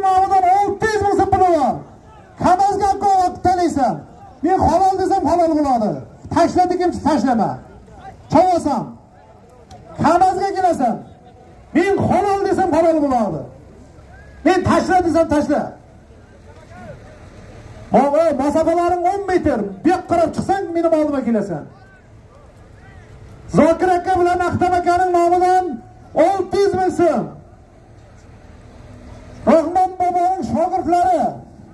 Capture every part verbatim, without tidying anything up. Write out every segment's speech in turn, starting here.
nomidan olti yuz ming so'm puli bor. Kamazga qo'yib tanaysan. Men halol desam halol bo'ladi. Tashla dekim tashlama. Chavasam. Kamazga kelasan. Men halol desam halol bo'ladi. Men tashla desam tashla. Hava masofalaring o'n metr. Bu yoqqa qarab chiqsang meni oldimga kelasan. Zokir aka bilan Aqtam akaning nomidan olti yuz ming so'm. Rahmon boboning shogirdlari.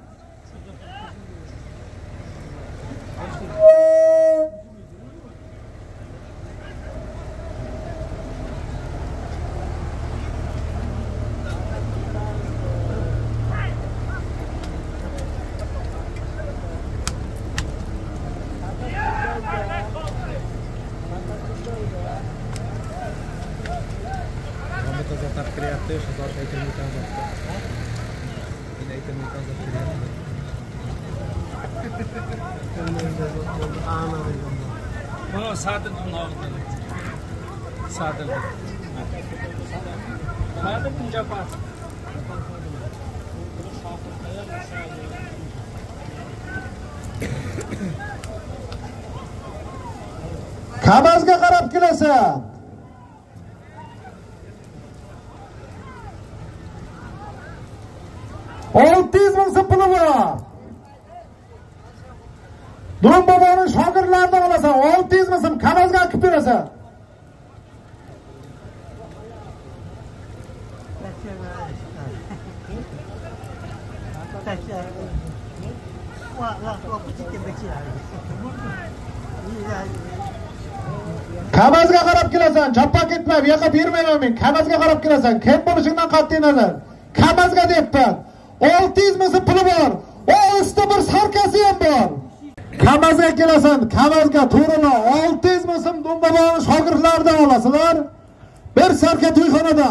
Oh, Sadil Punjab. Sadil. Sadil Punjab. Kamazga qarab kelasan. olti yuz ming so'm puli bor. Durum boboning shogirdlaridan olasan, olti yuz ming so'm Kamazga olib berasan. Kamazga qarab kelasan, chappa ketma, bu yoqqa bermayman men. Kamazga qarab kelasan, kim bo'lishingdan qat'iy nazar. Kamazga deyapman. olti yuz ming so'm puli bor. O ustida bir sarkasi ham bor. Kamazga kelasan, Kamazga to'g'rila olti yuz ming so'm Dumboboning shogirdlaridan olasizlar. Bir sarka to'yxonadan.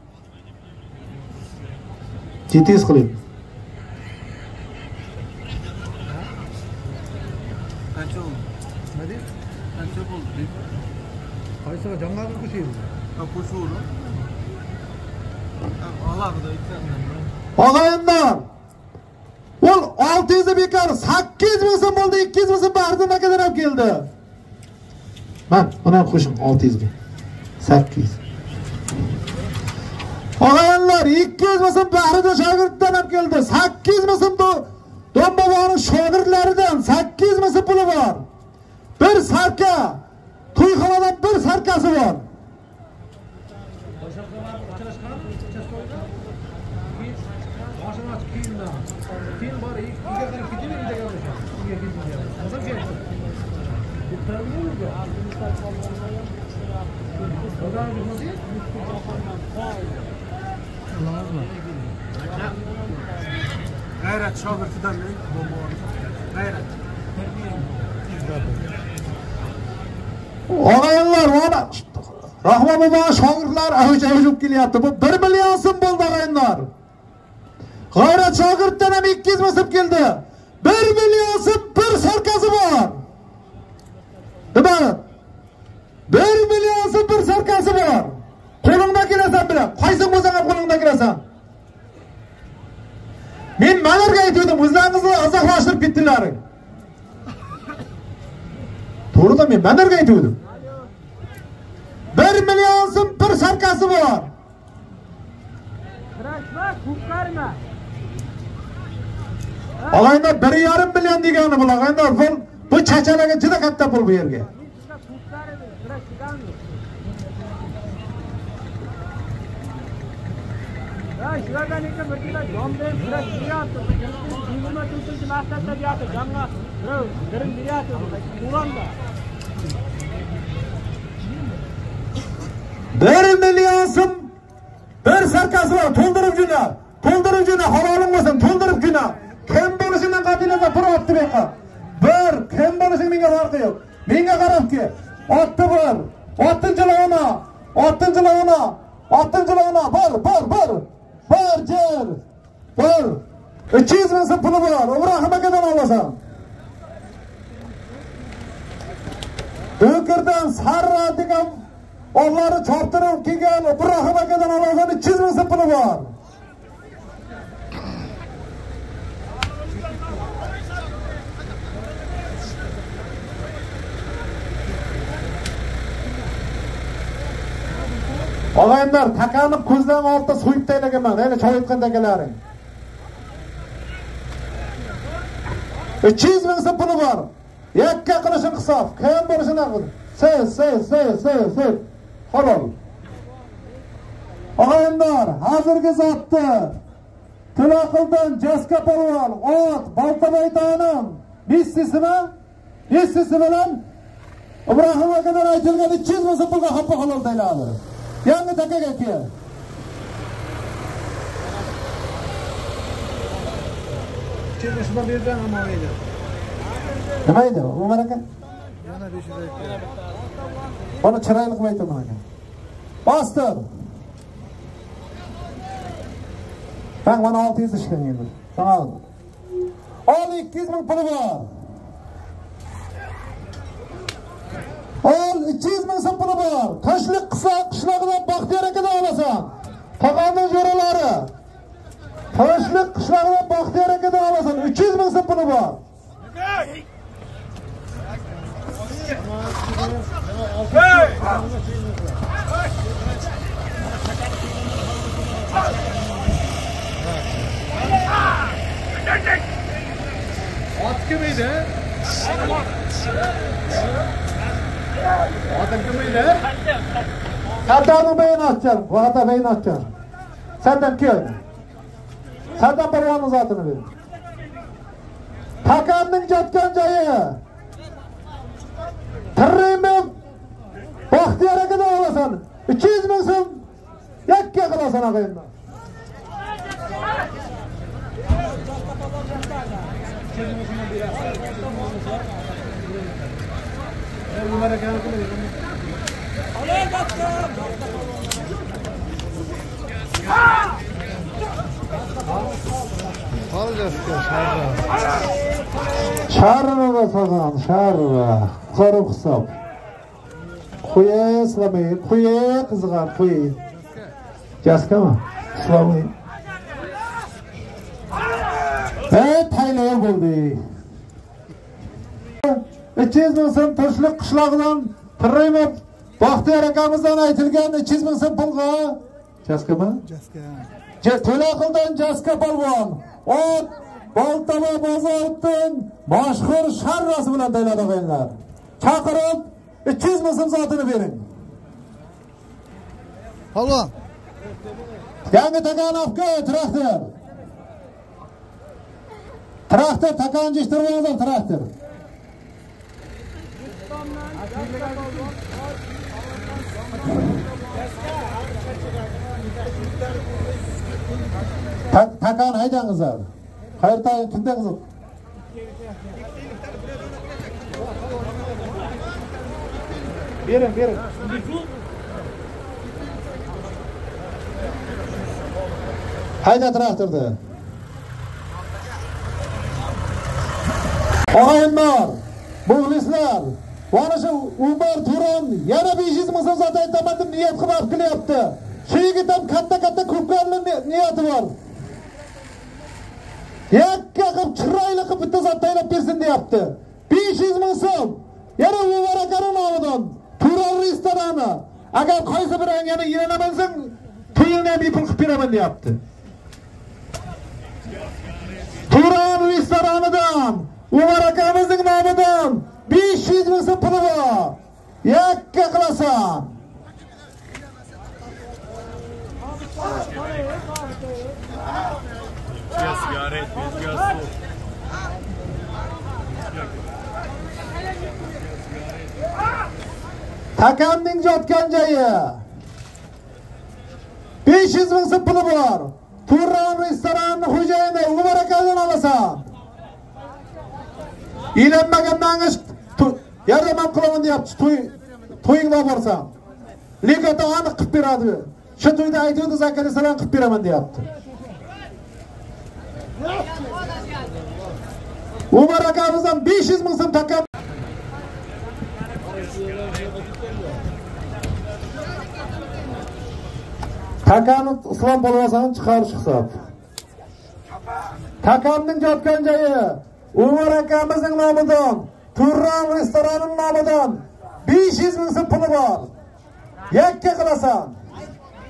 Titiz qiling. Qancha bo'ldi? Nima deydi? Qancha bo'ldi? Qaysiga jangovar qo'shaydi? Ha, qo'shuvdi. Alohida aytganman. Og'ayinlar. Ol olti yuz bekor sakkiz yuz ming so'm bo'ldi, ikki yuz ming so'm Bahriddin akadan olib keldi. Man, buni ham qo'shing olti yuz ming. sakkiz. Og'ayinlar ikki yuz ming so'm Bahriddin shogirddan olib keldi. sakkiz ming so'm Dumboboning shogirdlaridan sakkiz ming so'm puli bor. Bir sarka, to'yxonadan bir sarkasi bor. Gayret şogirdidan men gayret. Og'ayinlar, mana Rahmon bobo shogirdlar avj-avj kelyapti. Bu bir million so'm bo'ldi og'ayinlar. G'ayrat shogirddan ham ikki yuz ming so'm keldi. bir million so'm bir sarkasi bor. Nima? bir million so'm bir sarkasi bor. Qo'lingda kelasan bilan. Qaysing bo'lsang ham qo'lingda kelasan. Men malarga aytdim, o'zlaringizni azoqlashtirib ketdilar. To'g'rida men malarga aytdim. bir million so'm bir sarkasi bor. Bırakma, kurtarma. Og'aylar bir yarim million degani bu og'aylar. Bu bu chachalaga juda katta pul bu yerga. Ya şuradan iki birlikte jomdan bırak diyordu. Yigirma to'rtinchi maqsadda diyordu. Janga bro, girin diyordu. Qur'onda. bir million so'm bir sarkasi bor. To'ldirib juna. To'ldirib juna, havolim bo'lsin, to'ldirib juna. Kim bo'lishidan qat'iy nazar bir otdi bu yoqqa. Bir, kim bo'lishining menga farqi yo'q. Menga qarabki, otdi bir, oltinchilovni, oltinchilovni, oltinchilovni, bir, bir, bir. Bir, cer. Bir. uch yuz ming so'm puli bor. Ibrohim akadan olasan. Do'kirdan Sarra degan ollari chortirib kelgan Ibrohim akadan olasan uch yuz ming so'm puli bor. Ağaylar takanıp ko'zdan oltida so'yib taylagaman, yana cho'yitgan takalaring. uch yuz ming so'm puli bor. Yakka qilishing hisob. Kim bo'lishini qil. Siz, siz, siz, siz, siz. Halol. Ağaylar, hozirgi zotni Tilaqildan Jaska polvon, ot, Baltabaytonim, Missisimi, Missisi bilan Ibrohim akadan aytilgan uch yuz ming so'm pulga hoppa halol tayladi. Yangi takaga kel. Çelişme birden ama öyle. Nima edi? Umar aka? Yana besh yuz aytdi. Buni chiroyli qilib aytaman aka. Bostir. Ben bana altı yüz işken endi. Tamam. Al ikki yuz ming puli bor. Al ikki yuz ming so'm puli bor. Toshliq qisa qishlog'idan Baxtiyor akadan olasan. Tog'amning jo'ralari. Toshliq qishlog'idan Baxtiyor akadan olasan. uch yuz ming so'm puli bor. At kimiydi? Atın kimiydi? Serdar'ın beyini açacağım. Bu hata beyini açacağım. Senden ki öyle. Serdar Parvan'ın zatını verin. Takanның жатқан жайы. Tırrayım Baxtiyor akadan olasan. uch yuz ming so'm yakka qilasan ağaylar. Şarrı da sağan, şarrı. Sorup hesap. Kuye ıslamayın, kuye kızgan, kuye. Jaska mı? Islamayın. Evet, taylaya buldu. uch yuz ming so'm Toshliq qishlog'idan Tirrayim Baxtiyor akamizdan aytilgan uch yuz ming so'm pulga. Jaska mı? Jaska. To'laqildan Jaska polvon. Ot, Baltaba bozordan mashhur sharrasi bilan tayladi o'g'aylar. Chaqirib uch yuz ming so'm zotini bering. Polvon. Yangi Takanovga traktor. Traktor takan yetishtirib traktor. Takan haydangizlar. Qayerda kimda qiziq? Bering, bering. Hayda traktorda. Ağaylar, muxlislar, mana shu Umar Turan yana besh yuz ming so'm zot aytaman deb niyat qilib qilyapti. Shu yigit ham katta-katta ko'pkarli niyati bor. Yakka qilib chiroyli qilib bitta zot taylab bersin deyapti. besh yuz ming so'm. Yana Umar akaning nomidan Turan restorani. Agar qaysi biring yana yiranamasang, to'yini ham bepul qilib beraman deyapti. Turan restoranidan Umar akamizning nomidan besh yuz ming so'm puli bor. Yakka qilasan. Takanning jotgan joyi. besh yuz ming so'm puli bor. Turan restoranining xo'jayini Umar akadan olasan. İlenmagandan yordam qilaman deyapti. To'y to'yingga borsam. Lekin aniq qilib beradi. Shu to'yda aytdi zakari salom qilib beraman deyapti. Umar akamizdan besh yuz ming so'm takan. Takanni islom polvonini chiqarish hisob. Takanning jotgan joyi Umar akamizning nomidan, Turan restoranining nomidan besh yuz ming so'm puli bor. Yakka qilasan.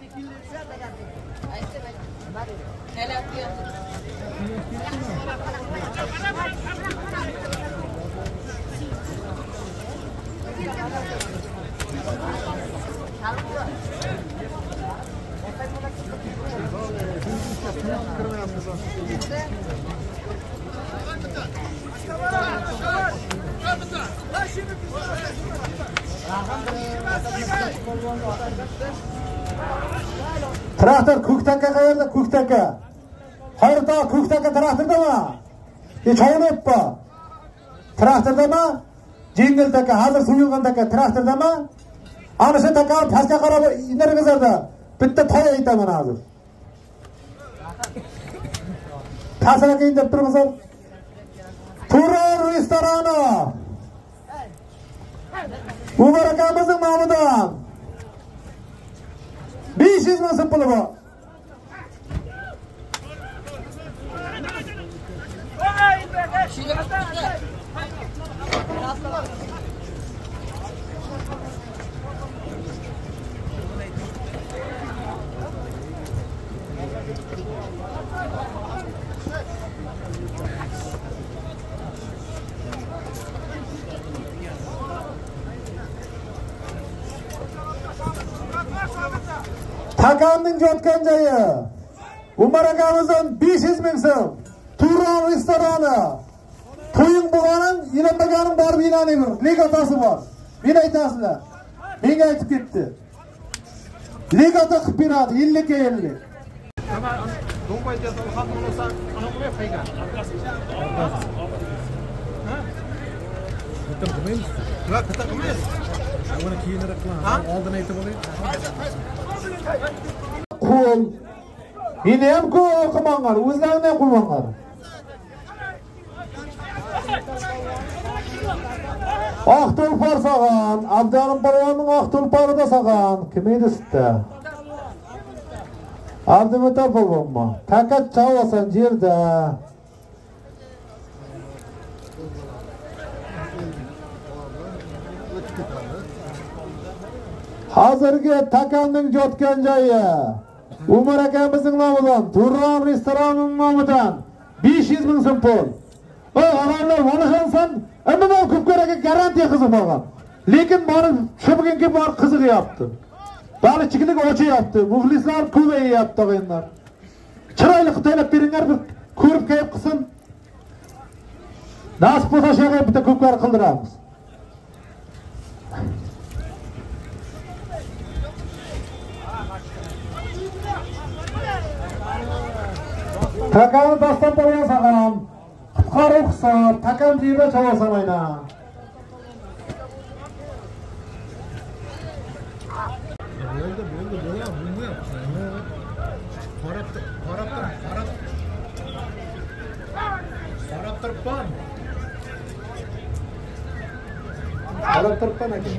Traktor Ko'ktaka qayerda? Ko'ktaka. Hayırda Ko'ktaka traktordami? Hech o'ynayapti. Traktordami? Jengil taka, hozir suyulgan taka traktordami? Ana shu taka pastga qarab indirgizarda. Bitta toy aytaman hozir. Tasiraga indirib turg'izar. Turar restorani. Umar akamizning nomidan besh yuz ming so'm puli bor. Takamning yotgan joyi Umar akamizdan besh yuz ming so'm. Turon restorani. To'ying bo'lganim, ilinmaganim borib ilanayver. Legotasi bor. Meni aytasizlar. Menga aytib ketdi. Legota qilib beradi ellik ga ellik. Do'mbayda xalq bo'lsa, ana qilib qaygan. Ha? Bitta qilmaymiz. Yo'q, bitta qilmaymiz. Buni keyinroq qilamiz. Oldin aytib olaylik. Qo'l. Meni ham ku o'qimanlar, o'zlaringni ham qilmanlar. Oq tulpor sog'an, Abdullalim polvonning oq tulporida sog'an. Kim edi sizda? Abdumata polvonmi? Takat chavasan yerda. Hozirgi takamning yotgan joyi Umar akamizning nomidan, Turon restoranining nomidan besh yuz ming so'm pul. O odamlar vonashansan, umuman ko'pkaraga garantiya qizib Lekin bari shu bugungi bor qiziqyapti. Balichilik ochyapti, muxlislar ko'payapti o'yinlar. Chiroyli qilib beringlar, bir ko'rib kayf qilsin. Nasib bo'lsa shunga bitta ko'pkar qildiramiz. Takam dastan polvon sog'am. Qutqaruv hisob, takam yerda chavasan ayna. Bo'ldi, bo'ldi, bo'la, bunga. Qarab, qarab, qarab. Qarab turibman. Qarab turibman aka.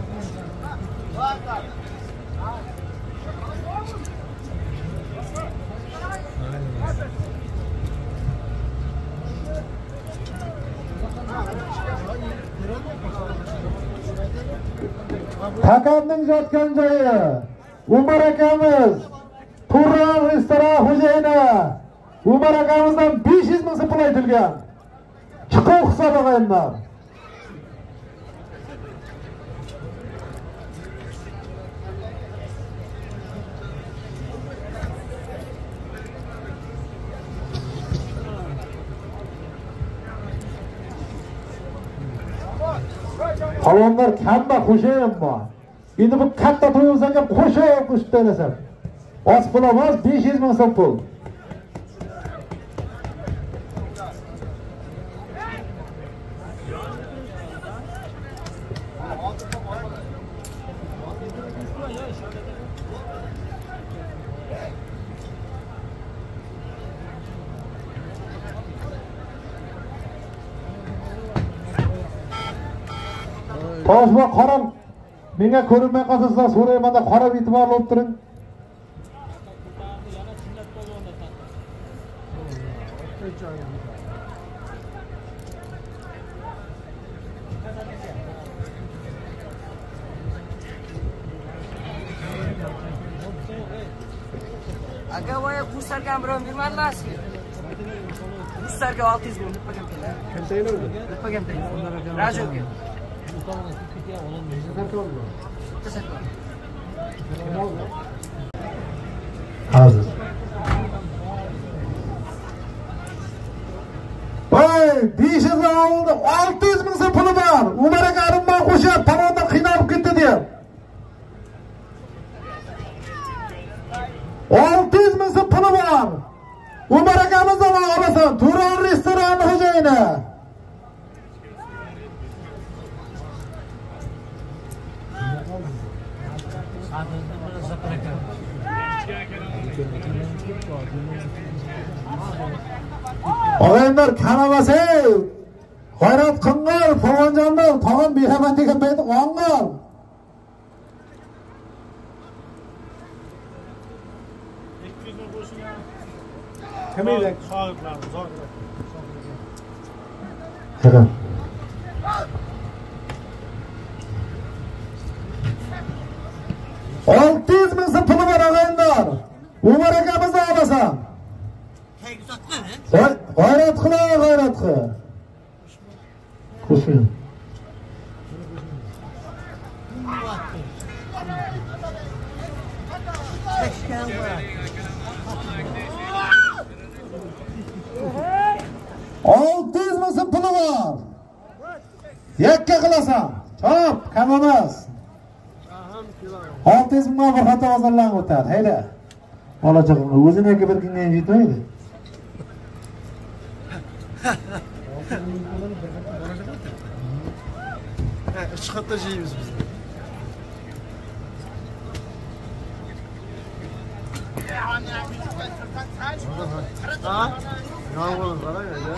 Takamning yotgan joyi Umar akamiz Turon restoran xo'jayini Umar akamizdan besh yuz ming so'm pul aytilgan. Chiqov hisobi qo'yinglar. Palonlar kamba qo'shayim bor. Endi bu katta to'yimizga qo'shib qo'shib berasam. Oz pul emas, besh yuz ming so'm pul. Toshma qarab, menga ko'rinmay qolsanglar so'raymanda qarab e'tiborli bo'lib turing. Aka voya kus Ruslarga biron bermadilar sizga. Ruslarga olti yuz ming deb qo'ygan. Konteyner mi? Deb qo'ygan. Rajoga. Hazır. Vay, Beshizli avulda olti yuz ming so'm puli bor. Umar aka arimman qo'shib, tomonda qiynalib ketdi deb. olti yuz ming so'm puli bor. Umar akamizdan olasan, Turon restorani xo'jayini. Og'aylar kanavasi g'ayrat qilgan, To'g'onjonlar tog'am beraman degan payti qongan. Kamayda. Hadi. olti yuz ming so'm puli bor og'aylar. Umar akamizni olasan. G'ayrat qil, g'ayrat qil. Qo'shing. olti yuz ming so'm puli bor. Yakka qilasan. Chop, kam emas. olti yuz ming bir xato hozirlanib o'tadi. Hayda. Olajaqni o'ziniga bir kunga yetmaydi. Üç katta şeyimiz biz. Ha? Ne yapalım bana ya?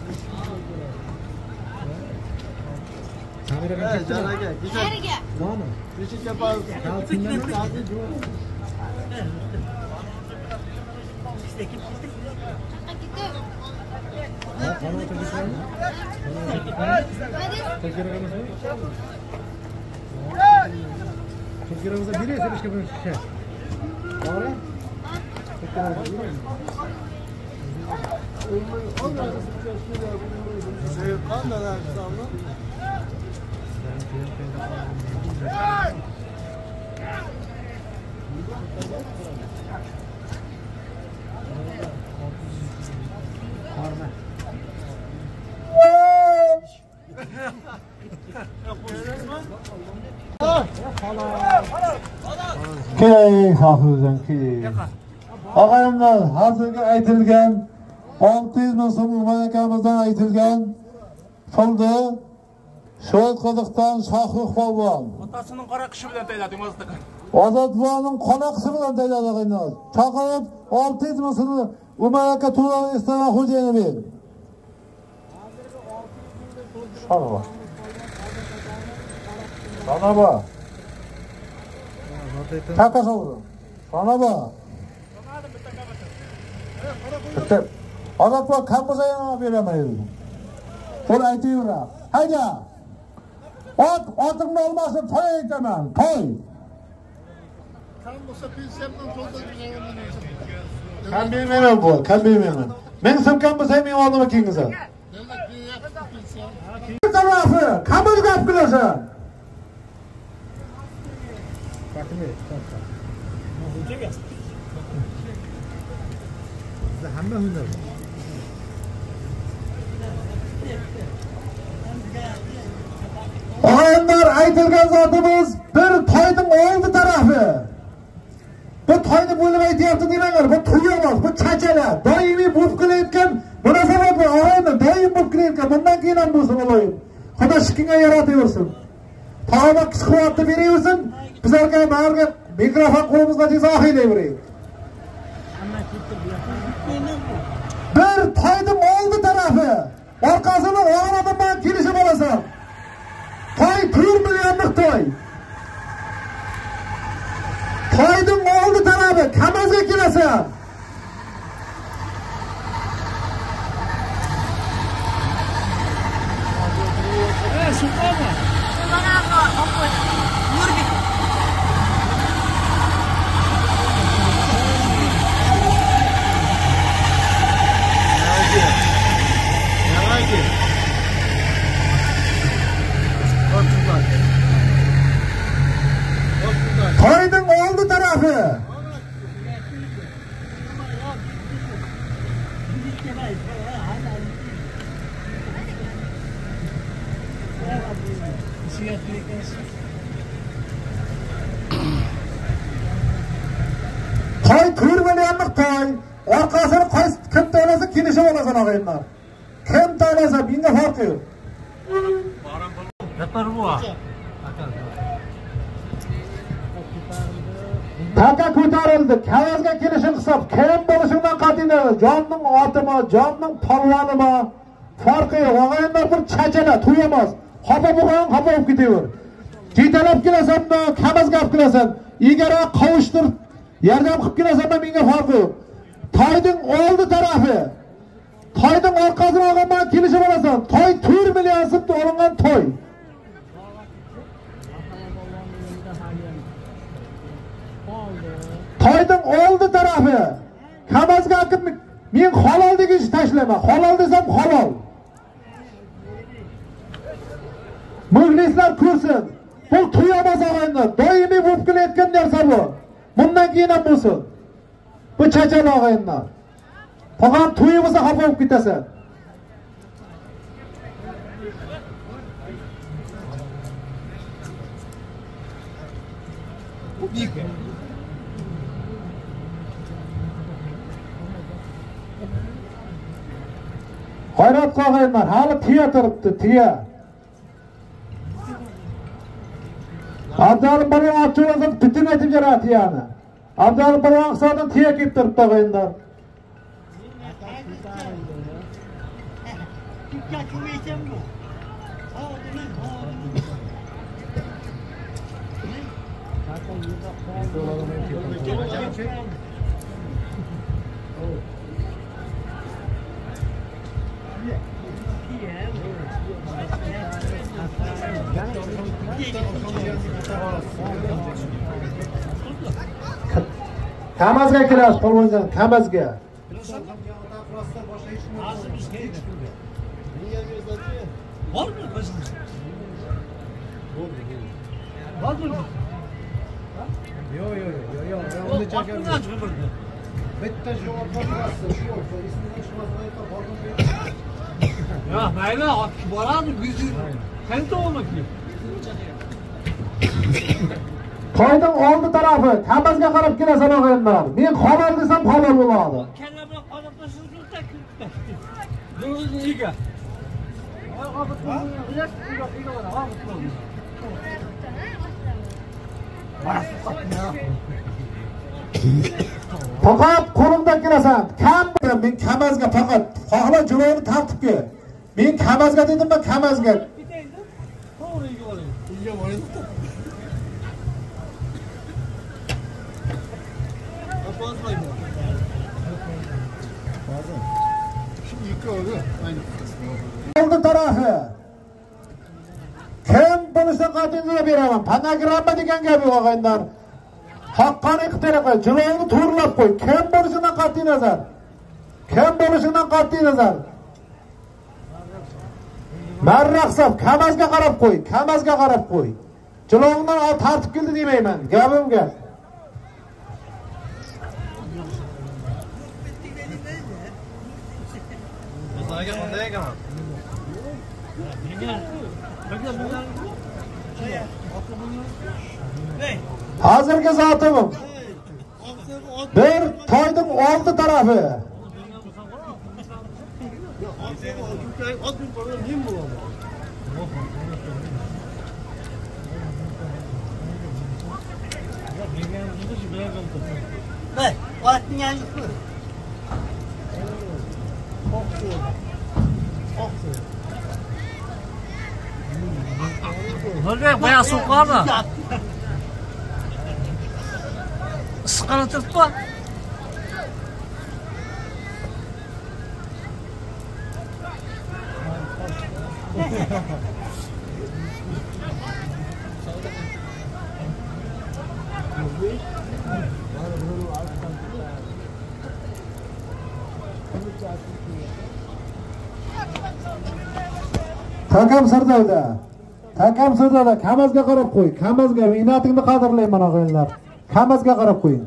Evet, cana gel. Güzel. Bana. Küçük yapalım. Altından sadece bu. Türkiye'mizde biri ise başka bir şey. Doğru? Seyirkan da nerede sanırım? Key hafızdan key. Ağayımlar hazırga aytilgan olti yuz ming so'm Umar akamizdan aytilgan pulni Sho'l Qo'diqdan Shohruh polvon. Otasining qora qishi bilan tayladi Mo'zdiq. Ozodboning qora qishi bilan tayladi qo'ynoz. Chaqirib olti yuz ming so'mni Umar aka Turon restoran xo'jayini ber. Sana bak. Sana bak. Taka savurun. Sana bak. Bitti. Ozodbek kam bo'lsa ham beramaydi. Qo'l aytayver. Hayda. Ot, otimni olmasin, to'y aytaman. To'y. Kam bo'lsa pensiyamdan to'ldirib Kam bermayman bu, kam bermayman. Men so'm kam bo'lsa men oldimga kelingizlar. Tarafı, kabul gap qilasan. Hamma hunar. Og'aylar aytilgan zotimiz bir to'yning oldi tarafi. Bu to'yni bo'lib aytyapti demanglar, bu to'y emas, bu chachalar. Doimiy bo'lib kelayotgan munosabat bu og'aylar doim bo'lib kelayotgan. Bundan keyin ham bo'lsin Alloh. Xudo shikingga yarataversin. Tavba quvvatni beraversin. Bizlarga barga mikrofon qo'limizdan izoh qilaveraylik. Bir to'yning oldi tarafi, orqasini o'g'il bilan kelishib olasan. To'y to'rt millionlik to'y. To'yning oldi tarafi, kamazga kelasan. Toy to'rt millionlik toy. Orqasini qaysi kim tanlasa kelishib olasan og'aylar. Kim tanlasa menga farqi yo'q. Taka ko'tarildi. Kavazga kelishim hisob. Kim bo'lishidan qat'iy nazar, jonning otimi, jonning polvonimi farqi yo'q. Og'aylar bir chachana to'y emas. Xafa bo'lgan, xafa bo'lib ketaver. Jetalab kelasanmi, Kamazga olib kelasan, egara qovushtir, yordam qilib kelasanmi menga farqi yo'q. Toyning oldi tarafi, toyning orqasini olganman kelishib olasan. Toy to'rt million so'mga olingan toy. Toyning oldi tarafi, Kamazga olib men halol degish tashlayman. Halol desam halol. Muxlislar ko'rsin. Bu to'y emas og'aylar. Doimiy bo'lib kelayotgan narsa bu. Bundan keyin ham bo'lsin. Bu chachal og'aylar. Faqat to'y bo'lsa xafa bo'lib ketasan. Hayrat og'aylar, hali tiya turibdi, tiya. Abdal Balon açılmasın bütün etim cerahati yani. Abdal Balon aksadan tiye gittirip dağıyınlar. Kamazga kelasiz, polvonjon, Kamazga. Bormi o'zingiz? Bormi? Yo'q, yo'q, yo'q, yo'q. Unda chakar. Bitta javob berasiz, shu yo'q. Ismidan chiqmasa aytib bordim. Yo'q, mayli, boradi, bizni qancha olmoqchi? Toyning oldi tarafi, Kamazga qarab kelasan og'aylar. Men halol desam halol bo'ladi. Kalla bilan qolib tursin, takib. Yo'q, ega. Faqat qo'limda kelasan. Kam men Kamazga faqat xohla jilovni tartibga. Men Kamazga dedim, men Kamazga. To'g'ri ega oling. Ega oling. Apozmaydi. Hozir. Shu ikki oldi, ayni. Oldi tarafi. Kim bo'lsa qat'iy beraman. Panagramma degan gap yo'q og'aylar. Haqqani qitaraqa jilovni to'g'rilab qo'y. Kim bo'lishidan qat'iy nazar. Kim bo'lishidan qat'iy nazar. Marraqsab Kamazga qarab qo'y, Kamazga qarab qo'y. Jilovdan ol tartib keldi demayman. Gapim gap. Bizlarga qanday ekan? Hozirgi zotimim. Bir toyning oldi tarafi. Bak, otning yangi. Nurбек bayağı soğuklar mı? Isıkana tırtma. Takam Sardavda. Takam Sardavda Kamazga qarab qo'y. Kamazga me'natingni qadrlayman og'aylar. Kamazga qarab qo'ying.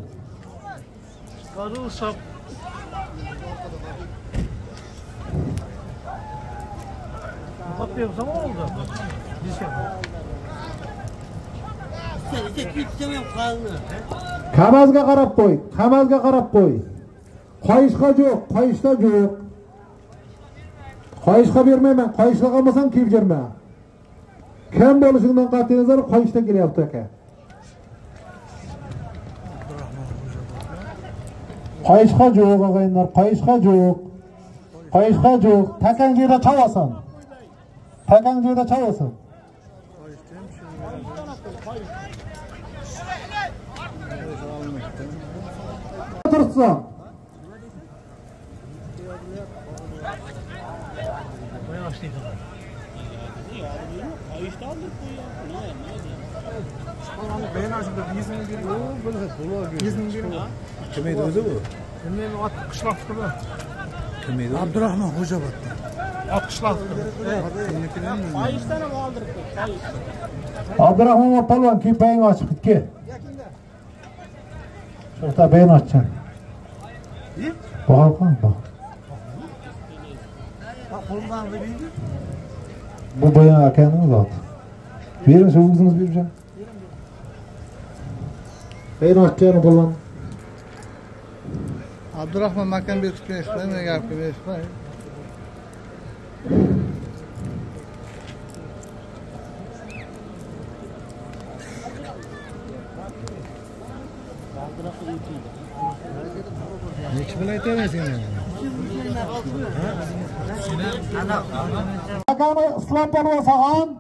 Dörtte yoksa mı oldu? Bir şey. Kamazga qarab qo'y, Kamazga qarab qo'y. Qoyishqa yo'q, qoyishda yo'q. Qoyishqa bermayman, qoyishqa qolmasam kiyib yurma. Kim bo'lishingdan qat'iy nazar qoyishda kelyapti aka. Qoyishqa yo'q og'aylar, qoyishqa yo'q. Qoyishqa yo'q. Takan yerda chavasan. Takan yerda chavasan. Tursa. Ben aslında yüz bin bir o böyle yüz bin bir. Kimeydi o'zi bu? Men ot qishloq turdi. Kimeydi? Abdurahmon Xo'jabatdan. Ot qishloq turdi. Qoyishdan ham oldiribdi. Qoyish. Abdurahmon palvon ki bayni ochib ketdi. Şurada bayni ochsan. Bakalım bak. Bu bayan akanın zat. Verin şu uzunuz bir can. Bayni ochsan palvon. Abdurahmon makan bir tutgan ishlamaydi, gap qilmaydi. Nechi bilan aytaversin sen? Akani Islom palvon sog'on.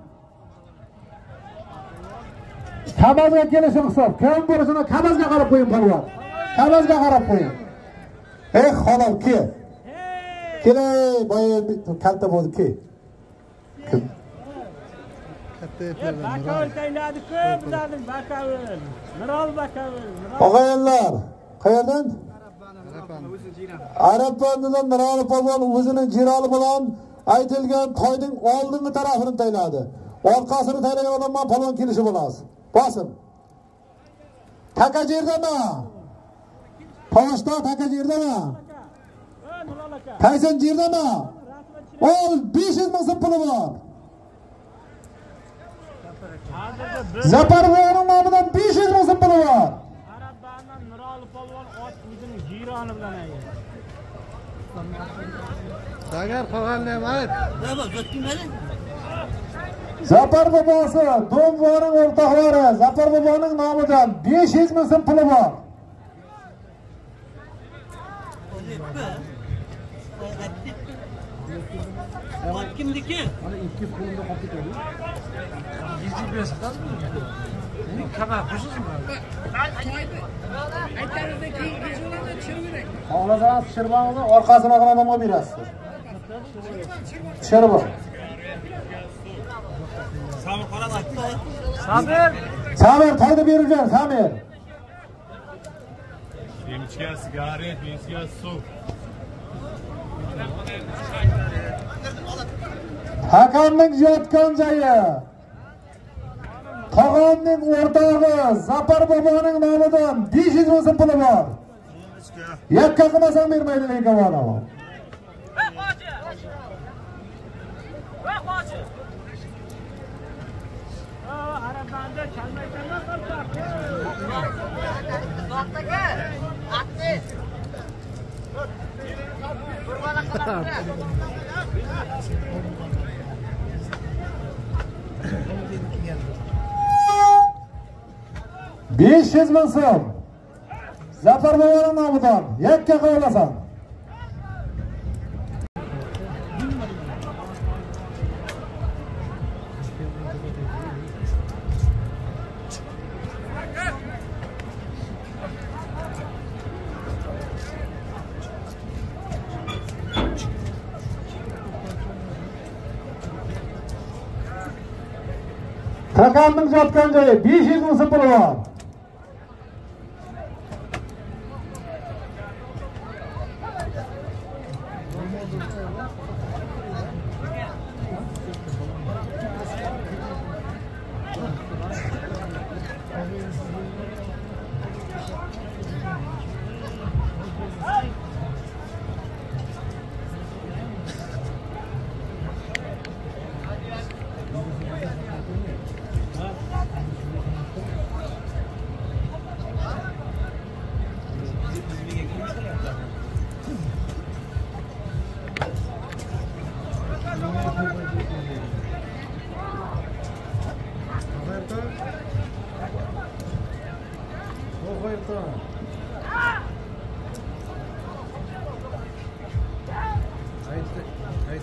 Kamazga kelishim hisob. Kim bo'lishini Kamazga qarab qo'ying palvon. Kamazga qarab qo'ying. Ey xolam ki. Kelay boya kalta bo'ldi ki. Kim? Katta etlardan. Bakavul tayladi ko'p zadim bakavul. Mirol bakavul. Og'aylar, qayerdan? Arabbandan Mirol polvon o'zining jiroli bilan aytilgan toyning oldingi tarafini tayladi. Orqasini taylagan odamman polvon kelishi bo'ladi. Bosim. Taka yerdami? Toshda taka yerdami? Qaysin yerdami? Ol besh yuz ming so'm puli bor. Zaparvoning nomidan besh yuz ming so'm puli bor. Arabbandan Mirol polvon ot o'zining jironi bilan aytdi. Agar qolganini ham ayt. Zapar bobosi, Do'mvoning o'rtoqlari, Zapar boboning nomidan besh yuz ming so'm puli bor. Kimniki? Ana ikki qo'limda qolib ketadi. Yuz besh qadmi? Kamar qo'shishmi? Aytaringizda keyin kechiringlar tushirib Xohlasangiz tushirmangni orqasini olgan odamga berasiz. Tushirib. Samir qarab aytdi. Sabir. Samir to'yda beruvjan, Samir. Yemchga sigaret, yemchga suv. Hakamning yotgan joyi. Tog'amning o'rtog'i Zapar boboning nomidan besh yuz ming so'm puli bor. Yakka qilmasam bermaydi lekin bola. Va hoji. Va hoji. O, Arabbanda chalmaysanlar qolsa. Zotaga. Atni. Qurbona qilib. besh yuz ming so'm. Zapar boboning nomidan yakka qolasan. Takanning yotgan joyi besh yuz ming so'm puli bor.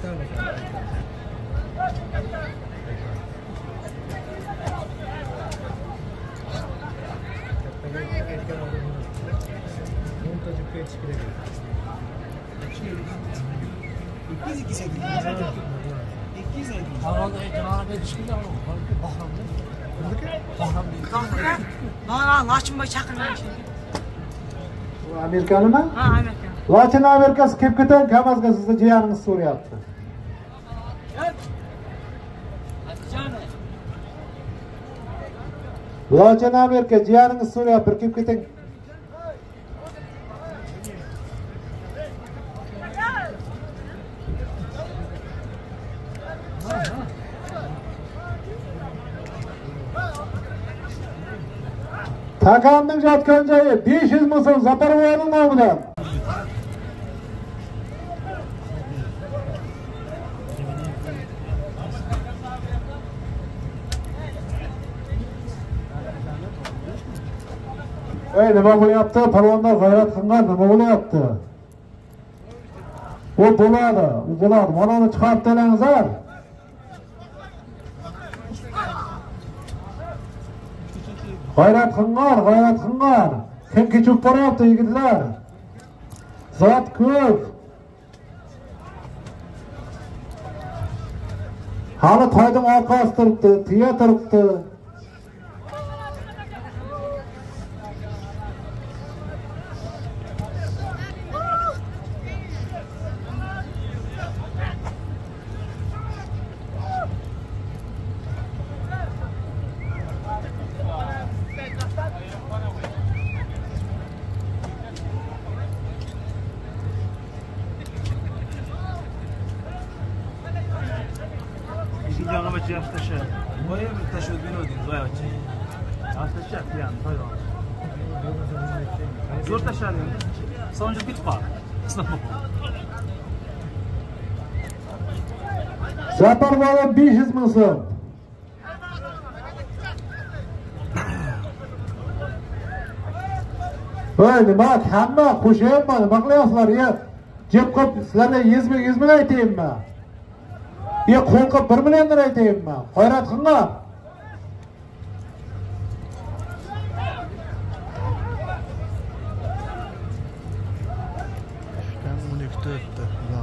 Lachinboy chaqirgan. Bu Amerikanimi? Ha, Amerika. Lachin Amerikasi kelib ketgan, Kamazga sizni jiyaningiz so'rayapti. Lachin Amerika jiyaningiz so'rayapti, bir kelib keting. Takamning yotgan joyi besh yuz ming so'm Zaparovaning nomidan. Ey, nima bo'lyapti? Palvonlar g'ayrat qilgan, nima bo'lyapti? O bo'ladi, u bo'ladi. Mana uni chiqarib talangizlar. G'ayrat qilgan, g'ayrat qilgan. Kim kechib boryapti yigitlar? Zot ko'p. Hali toyning orqasi turibdi, tiya turibdi. Yanıma cihaz taşı. Boya bir taşı ödüğünü ödüyoruz. Boya açı. Az taşı yaptı yani. Toydan. Zor taşı alıyor. Sonucu bit var. Sınıf mı? Zaparovaning besh yuz ming so'm. Voy, nima? Hamma qo'shyapmi? Nima qilyapsizlar? Ya, jeb qilib sizlarga yuz ming, yuz ming aytaymi? Ya, qo'lqib bir million lira aytaymi? G'ayrat qilinglar. Shundan o'n ikki o'tdi.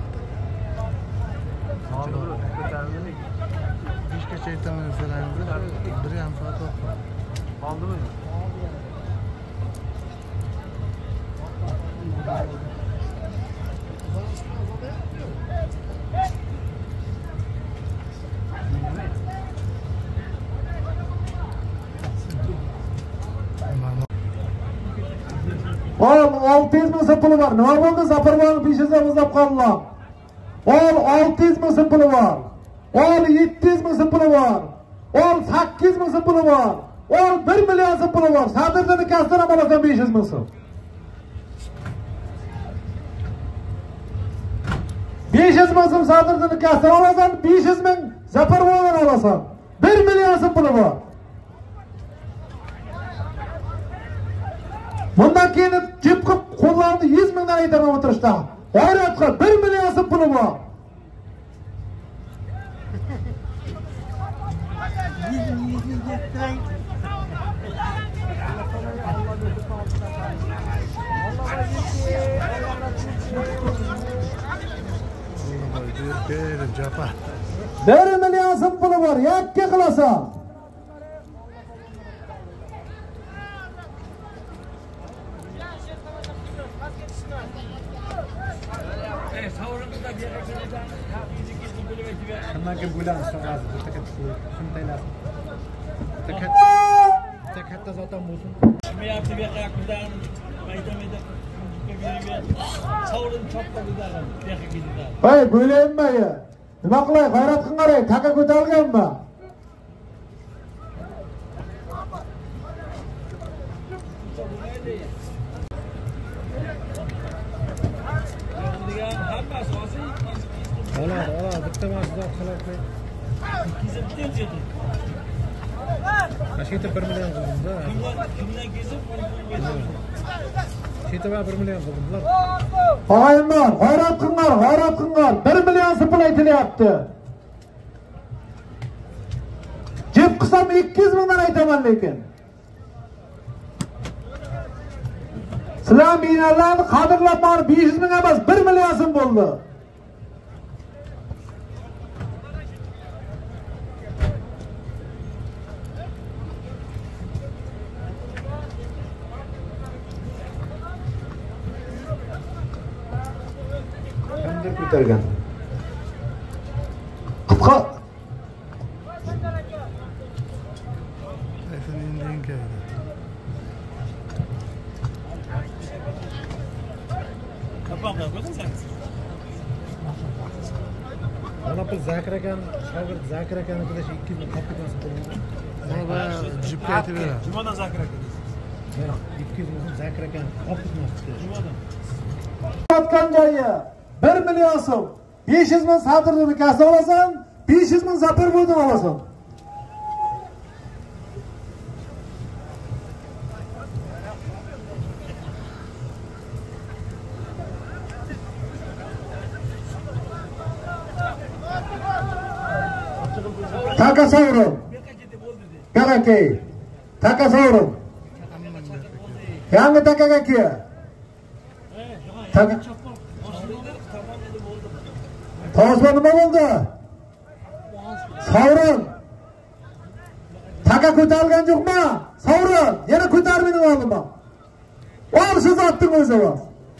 Beshgacha aytaman so'raymiz. bir yarim soat vaqt. Aldımı? Ol olti yuz ming so'm puli bor. Nima bo'ldi? Zaparovaning besh yuz ming izlab qoldilar. Ol olti yuz ming so'm puli bor. Ol yetti yuz ming so'm puli bor. Ol sakkiz yuz ming so'm puli bor. Ol bir million so'm puli bor. Sadirdan ikkasidan ham olasan besh yuz ming so'm. besh yuz ming so'm Sadirdan ikkasidan olasan, besh yuz ming Zaparovaning olasan. bir million so'm puli bor. Bundan keyin jib qilib qo'llarni yuz mingdan aytaman o'tirishda. G'ayrat qil, bir million so'm puli bor. bir million so'm puli bor, yakka qilasan. Hammaga bo'lamiz so'radi. Kim taylasın? Takat takatda zaten bo'lsin. Kimi yaptı bir kakıdan mayda mayda savurun çapta gidelim. Yakı gidelim. Hey, bo'laymi ya? Nima qilay? G'ayrat qilinglar, taka ko'targanmi? Olar, olar, bitta masjidda qilib qo'y. Gizim keldi. Toshkentda bir million qildim-da. Kimdan kimdan gezib, Ketib bir million qildilar. Og'aylar, g'ayrat qilinglar, g'ayrat qilinglar. bir million pul aytilyapti. Jeb qilsam ikki yuz mingdan aytaman lekin. Sizlar minalarni qadrlab borib besh yuz ming emas, bir million so'm bo'ldi. Kimdir ko'targan? Qutqa. Ona pul Zakir akan, shogird Zakir akani bilash ikki yuz ming kapitasi qo'ygan. Mana jipga aytib beradi. Jumadan Zakir aka. Mana ikki yuz ming Zakir akani kapitasi. Jumadan. Sotgan joyi bir million so'm. besh yuz ming Sadirni kasib olasan, besh yuz ming Zaporvodni olasan. Taka savrum. Kakaki. Taka savrum. Yangi takaga ki. Taka. To'g'ri nima bo'ldi? Savrum. Taka ko'tarilgan yo'qmi? Savrum. Yana ko'tar meni oldimda. Ol siz otding o'zi va.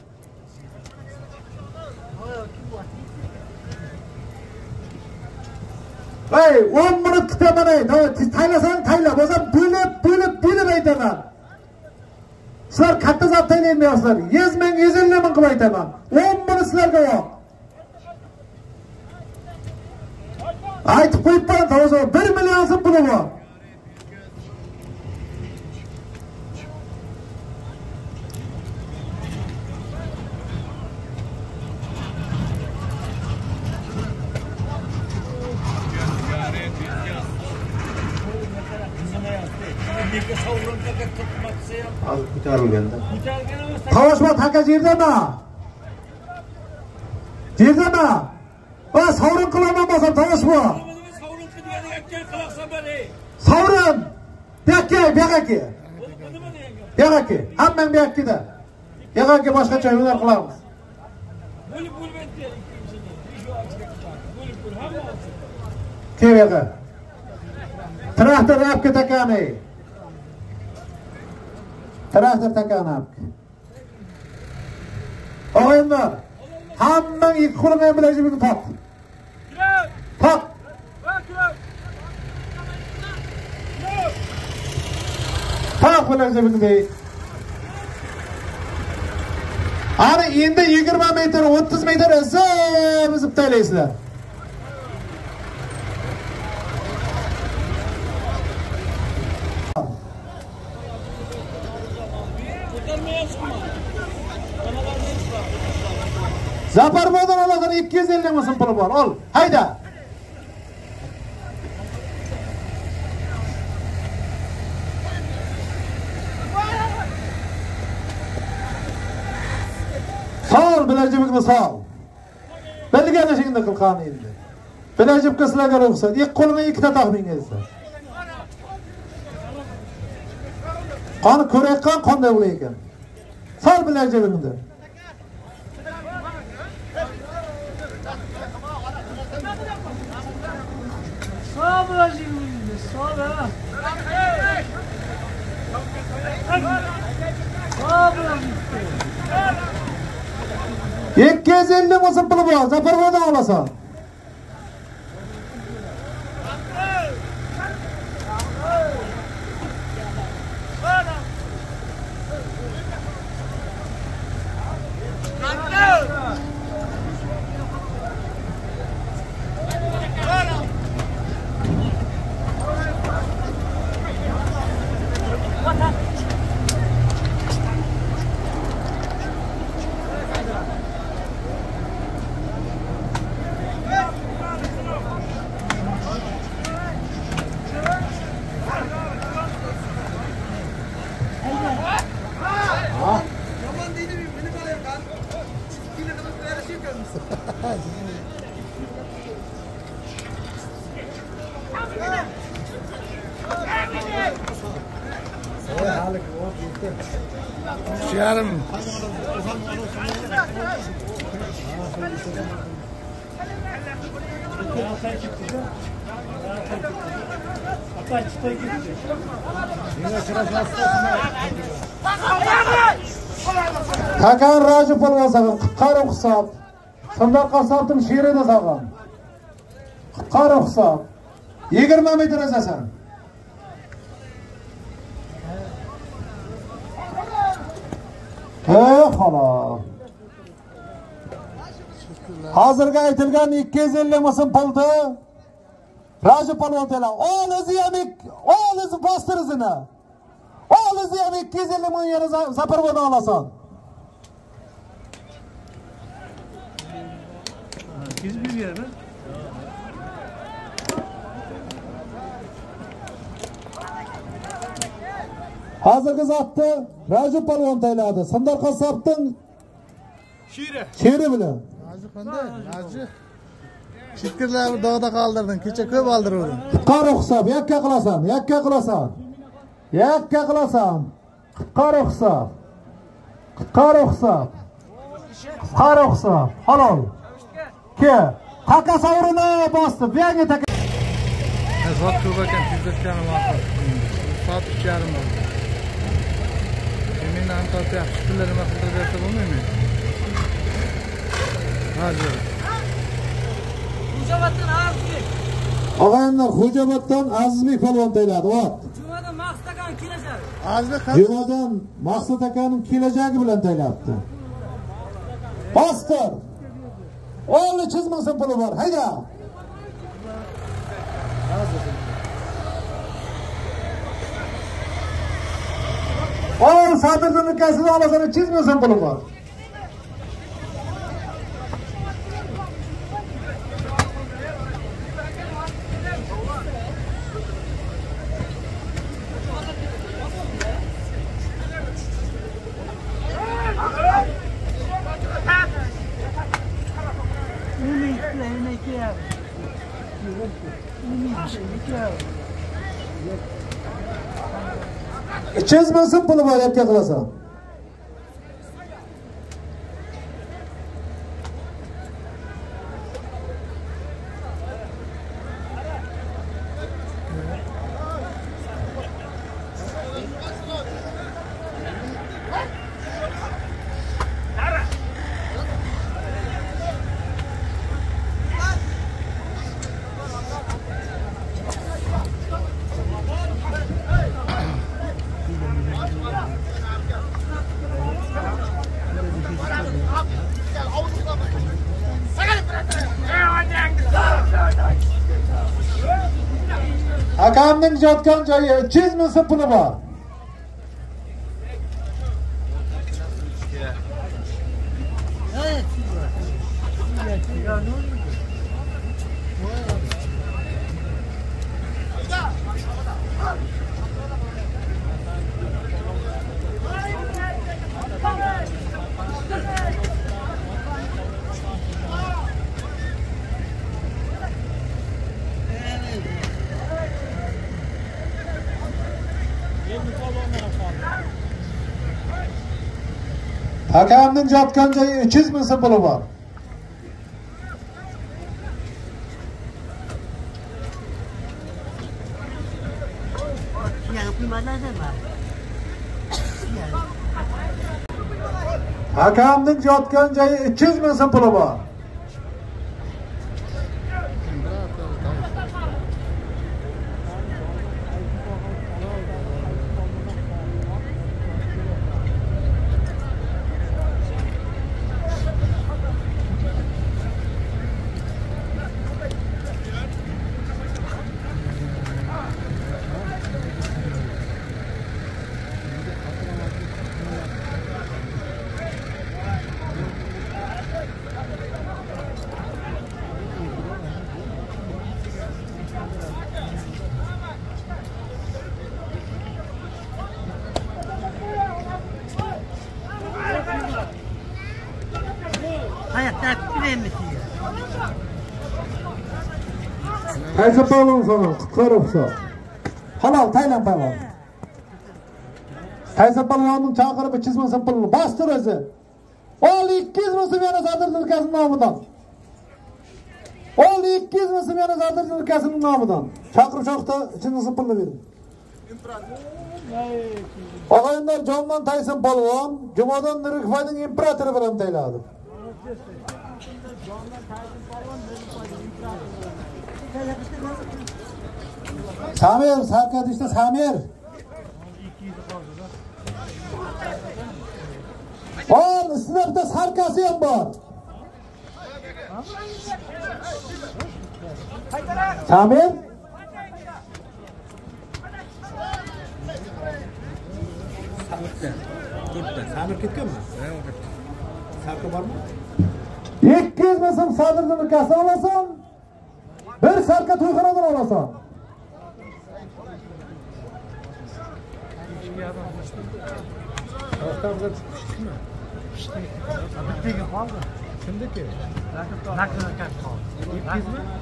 Hey, o'n minut kutaman ey. Taylasang tayla, bo'lsam bo'lib, bo'lib, bo'lib aytaman. Sizlar katta zot taylayapsizlar. yuz ming, yuz ellik ming qilib aytaman. o'n minut sizlarga yo'q. Aytib qo'yibman, to'g'ri, bir million so'm puli bor. Hozir ko'tarilganda. Toshma taka yerdami? Yerdami? Va sovrin qilaman bo'lsam toshma. Sovrin qilgan aytgan qilaqsan bari. Sovrin. Bekka, bekaki. Bekaki. Hammang bekkida. Bekaki boshqacha yo'nal qilamiz. Bo'lib bo'lib aytdi. Bo'lib bo'lib hamma olsin. Kevega. Traktor yapga takani. Traktor takani yapga. Og'aylar. Hammang ikki qo'lingga bilan jibini top. Top. Top bilan jibini. Ana endi yigirma metr, o'ttiz metr zim zib taylaysizlar. Zaporvoddan olasan ikki yuz ellik ming so'm puli bor. Ol, hayda. Sol bilajibingni sol. Bilgan ishingni qil qani endi. Bilajibga sizlarga ruxsat. Ikki qo'limga ikkita taqmingizni. Qani ko'rayotgan qanday bo'lar ekan? Sol bilajibingni. ikki yuz ellik ming so'm puli bor, Zaporvoddan olasan. Yarım. Hakan Rajib polvon saqan qutqaruv hisob. Sardor Qassobning she'rida saqan. Qutqaruv hisob. yigirma metr asasan. He xolos. Hozirgi aytilgan ikki yuz ellik ming pulni Rajib polvon tela. Ol o'zi ham ol o'zi bostirizini. Ol o'zi ham ikki yuz ellik ming yana zaparvodan olasan. Biz bir yer mi? Hozirgi zotni Rajib polvon tayladi. Sardor Qassobning she'ri. She'ri bilan. Naji qanday? Naji. Fikrlarni dog'da qoldirding. Kecha ko'p oldirding. Qutqaruv hisob, yakka qilasan, yakka qilasan. Yakka qilasan. Qutqaruv hisob. Qutqaruv hisob. Qutqaruv hisob. Halol. Ke, taka savrini bosdi. Bu yangi taka. Zot ko'p ekan, tuzatganim ma'qul. Soat ikki yarim bo'ldi. Meni antalya fikrlarni qildirib bersa bo'lmaymi? Hozir. Xo'jabatdan Azizbek. Og'aylar Xo'jabatdan Azizbek polvon tayladi. Ot. Jumadan Maqsud akaning kelajagi. Azizbek Jumadan Maqsud akaning kelajagi bilan taylayapti. Bostir. O'g'li chizmasa puli bor. Hayda. O'g'li Sadirning ukasini olasana chizmasa puli bor. Chizmasin puli bor, yakka qilasan. Akamning yotgan joyi uch yuz ming so'm puli bor. Akamning yotgan joyi uch yuz ming so'm puli bor. Akamning yotgan joyi uch yuz ming so'm puli bor. Qaysi palvon sana qutqaribsa? Halol Tayland palvon. Qaysi palvonning chaqirib chizmasa pulni bostir o'zi. Ol ikki yuz ming so'm yana Sadir Nurkasov nomidan. Ol ikki yuz ming so'm yana Sadir Nurkasov nomidan. Chaqirib choqda chizmasa pulni bering. Og'aylar Jonman Tayson palvon Jumadan Nurkasovning imperatori bilan tayladi. Samir, sarkat işte Samir. Ol, sizlarda sarkası ham bor. Samir? Samir ketganmi? Sarka bormi? ikki yuz ming so'm Sadir Nurkasov olasan. Bir sarka to'yxonadan olasan. Taraftarlar chiqdimi? Bittaga qoldi. Kimniki? Naknaka qoldi. ikki yuz mi?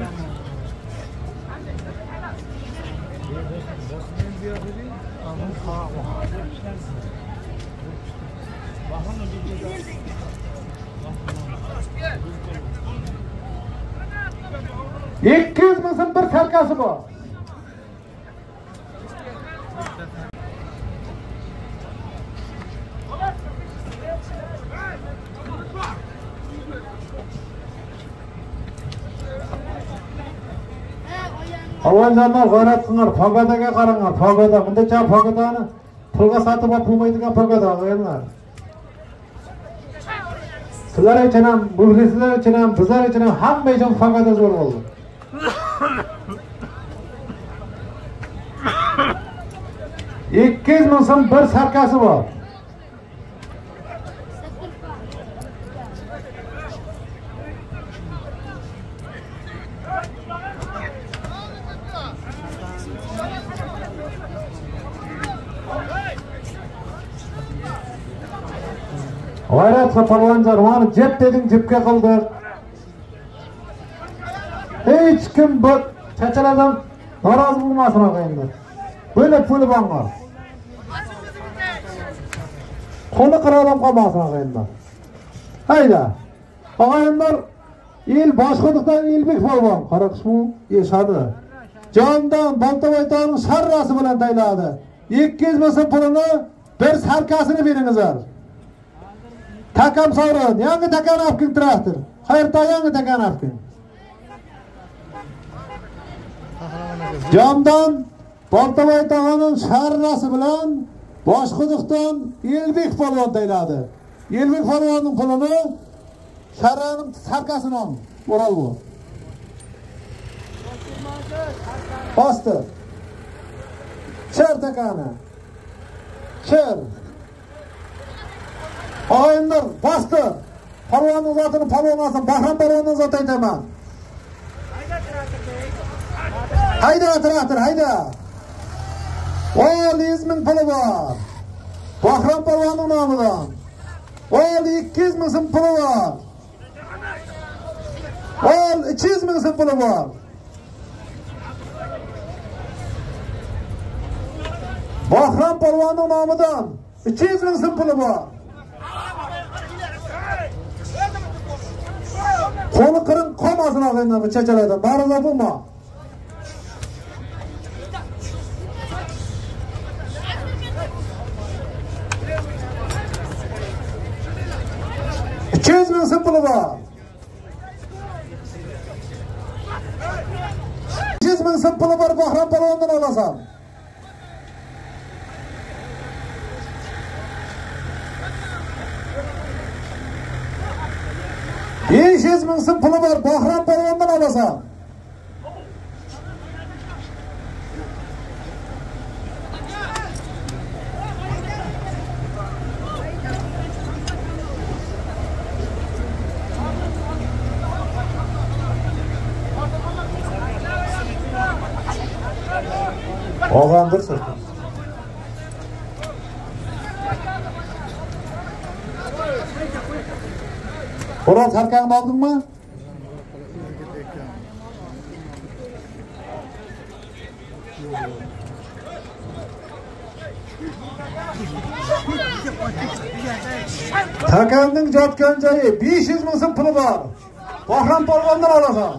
Bosmen diyordi. Aman qara. ikki yuz ming so'm bir sarkasi bor. Avvaljanlar g'ayrat qilinglar, pogadaga qaranglar, pogada. Bundacha pogadani pulga sotib olib bo'lmaydigan pogada o'yinlar. Sizlar uchun ham, muxlislar uchun ham, bizlar uchun ham hamma uchun pogada zo'r bo'ldi. ikki yuz ming so'm bir sarkasi bor. G'ayrat palvonlar, mana jeb deding, jebga qildik. Hech kim bu chachalardan norozi bo'lmasin og'aylar. Böyle pul bangar. Qo'li qirolab qolmasin og'aylar. Hayda. Og'aylar il boshqo'liqdan Elbek polvon, qaraqishmi? Yeshadi. Jondan Boltavoytoning sharrasi bilan tayladi. ikki yuz ming so'm pulini bir sarkasini beringizlar. Takam sovrin, yangi takan olib kelib turibdir. Qayerda yangi takan olib kelib? Jondan Boltavoytoning sharrasi bilan boshquduqdan Elbek polvon tayladi. Elbek polvonning pulini sharraning sarkasini olib, o'ral bu. Bastı. Çer takana. Çer. Oyunlar bastı. Palvanın zatını palvanasın. Bahram palvanın zatı aytaman. Hayda atır hayda. Ol yüz ming pulu var. Bahram palvanın namıdan. Ol iki yüz ming pulu var. Ol iki yüz ming pulu var. Bahram palvanın namıdan iki yüz ming pulu var. Qo'li qirin qolmasin og'aylar bu chachalardan. Barilla bo'lma. iki yüz ming so'm puli bor. iki yüz ming so'm puli bor, Bahram palvondan olasan. besh yuz ming so'm puli bor, Bahram palvondan olasan. Og'andirsiz. Qo'ron sarkangni oldingmi? Takamning jotgan joyi besh yuz ming so'm puli bor. Bahram polvondan olasan.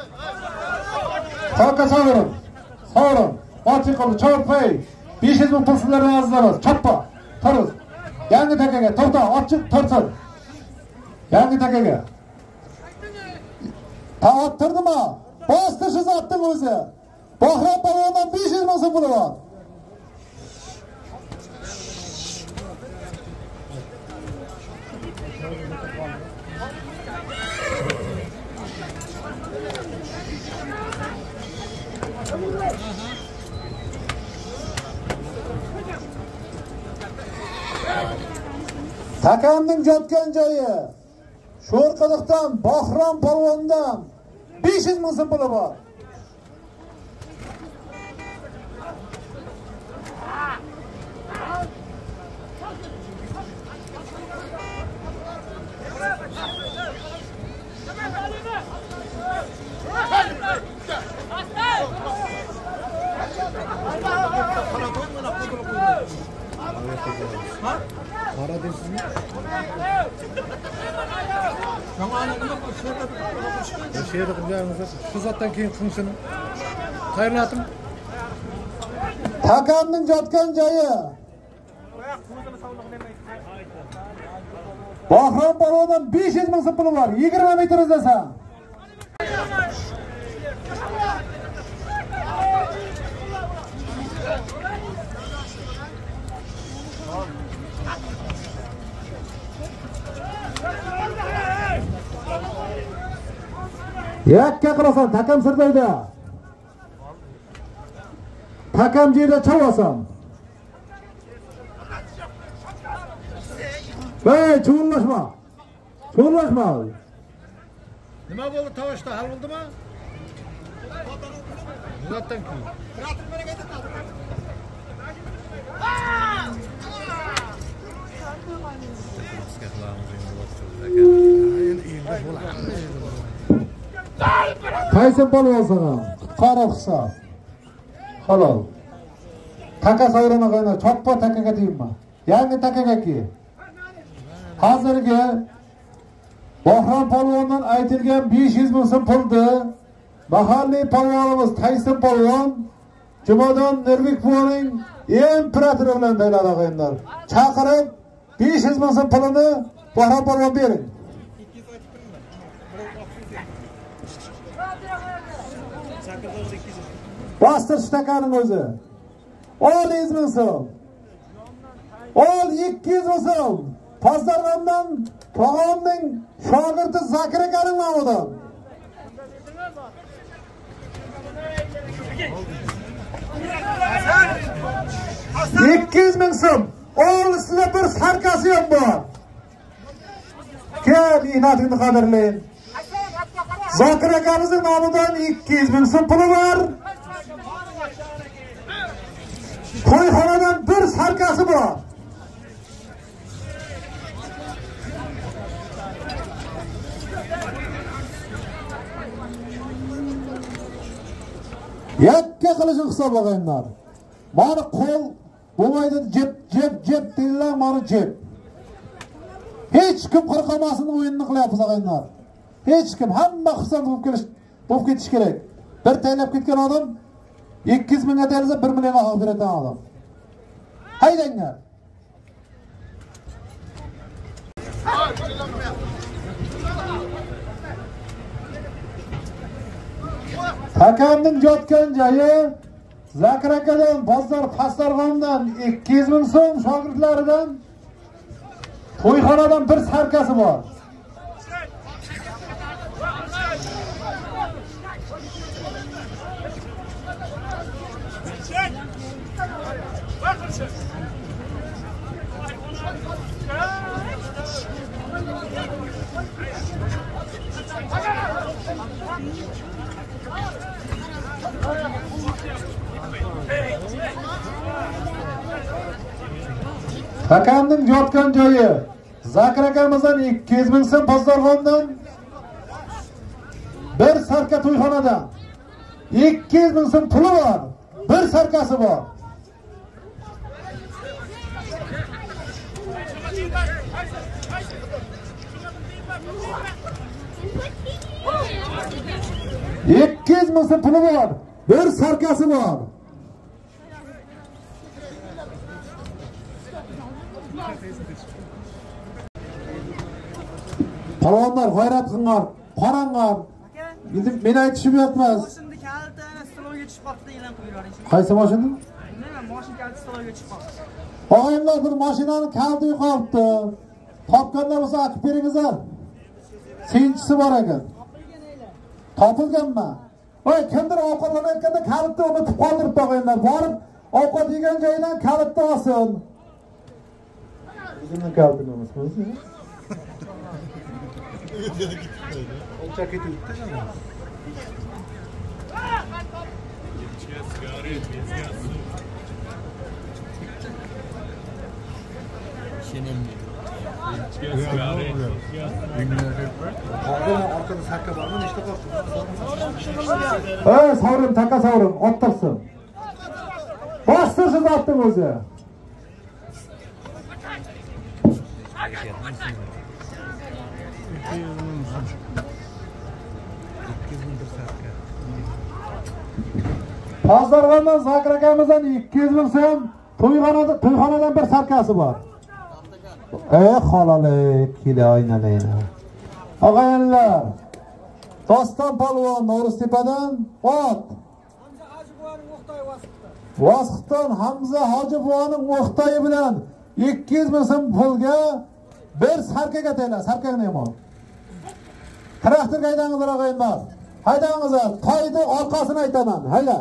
Taka sağırın. Sağırın. Açıqlı çorpay. besh yuz ming pul sizlardan azizlarimiz. Choppa. Turuz. Yangi takaga to'xta, ochiq tursin. Yangi takaga. Ta'attirdimi? Bostirsiz atdim o'zi. Bahram polvondan besh yuz ming so'm puli bor. Takamning jotgan joyi Sho'rqiliqdan Bahrom polvondan besh yuz ming so'm puli bor. Para dersizmi? Şeyde kılacağınızda şu zattan keyin kılışını hayırlatım. Takamning jotgan joyi Bahrom polvondan besh yuz ming so'm puli bor. yigirma metr uzasan. Yakka qilasan, takam sirbayda. Takam yerda chavasan. Hey, cho'llashma. Cho'llashma. Nima bo'ldi tovushda hal bo'ldimi? Uzatdan keyin. Tayson polvon sana. Qora hisob. Halol. Taka sayrana qayna, choppa takaga tegma. Yangi takaga ki. Hozirgi Bahrom polvondan aytilgan besh yuz ming so'm pulni mahalliy polvonimiz Tayson polvon Jumadon Nurbek buvaning imperatori bilan tayladi qo'yinlar. Chaqirib besh yuz ming so'm pulini Bahrom polvon bering. Bastır shtakaning o'zi. Ol yuz ming so'm. Ol ikki yuz ming so'm. Pazdarg'amdan tog'amning shogirdi Zakir akaning nomidan. ikki yuz ming so'm. Ol ustida bir sarkasi ham bor. Kel inatingni qadrlang. Zakir akamizning nomidan ikki yuz ming so'm puli bor. To'yxonadan bir sarkasi bor. Yakka qilishni hisoblag'anlar. Mani qo'l bo'lmaydi, jeb jeb jeb deydilar, mani jeb. Hech kim qo'rqamasin o'yinni qilyapmiz og'aylar. Hech kim, hamma xursand bo'lib kelish, bo'lib ketish kerak. Bir taylab ketgan odam ikki yuz ming atalsa bir million olib beradigan odam. Haydanglar. Takamning jotgan joyi Zakir akadan, Bozor Pastarg'omdan ikki yuz ming so'm, shogirdlaridan to'yxonadan bir sarkasi bor. Takamning jotgan joyi Zakir akamizdan ikki yuz ming so'm, Bozorxondan bir sarka to'yxonadan ikki yuz ming so'm puli bor. bir sarkası var. ikki yuz ming so'm puli var. Bir sarkası var. Palvonlar g'ayrat qilinglar, qaranglar. Endi men aytishim yetmas. Moshinni kaliti ana stolga tushib qoldi e'lon qilib yuboring. Qaysi mashina? Bilmayman, moshin kaliti stolga tushib qoldi. Og'aylar bir mashinani kaliti yo'qolibdi. Topganlar bo'lsa aytib beringizlar. Senchisi bor ekan. Topilganmi? Voy, kimdir ovqatlanayotganda kalitni unutib qoldirib qo'yganlar. Borib ovqat yegan joyidan kalitni olsin. Bizning kalitni emasmi? Olcha ketibdi mana. Arkada sarka bormi? Nechta qoldi? Ey, savrim, taka savrim, ottirsin. Bostirsiz otdim o'zi. Pazarlardan Zakir akamizdan ikki yuz ming so'm, to'yxonada to'yxonadan bir sarkasi bor. Ey xolalik, kila oynalayna. Og'aylar, Doston polvon No'ristepadan ot. Vosqitdan Hamza Hoji buvaning O'xtoyi bilan ikki yuz ming so'm pulga bir sarkaga taylar, sarkani yomon. Traktorga haydangizlar og'aylar. Haydangizlar, toyni orqasini aytaman. Hayda.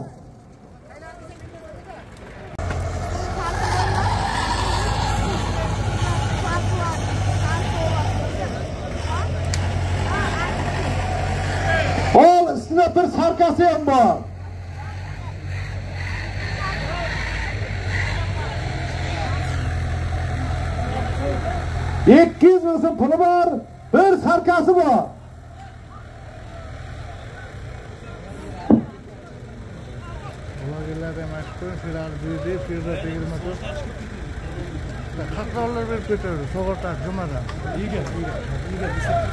Ol, üstüne bir sarkası ham bor. ikki yuz ming so'm puli bor, bir sarkası bor. Ularga demak, shularni buyurdi, firda yigirma to'rt. qirq dollar berib ketadi, sug'urta jumadan. Yiga, yiga, yiga.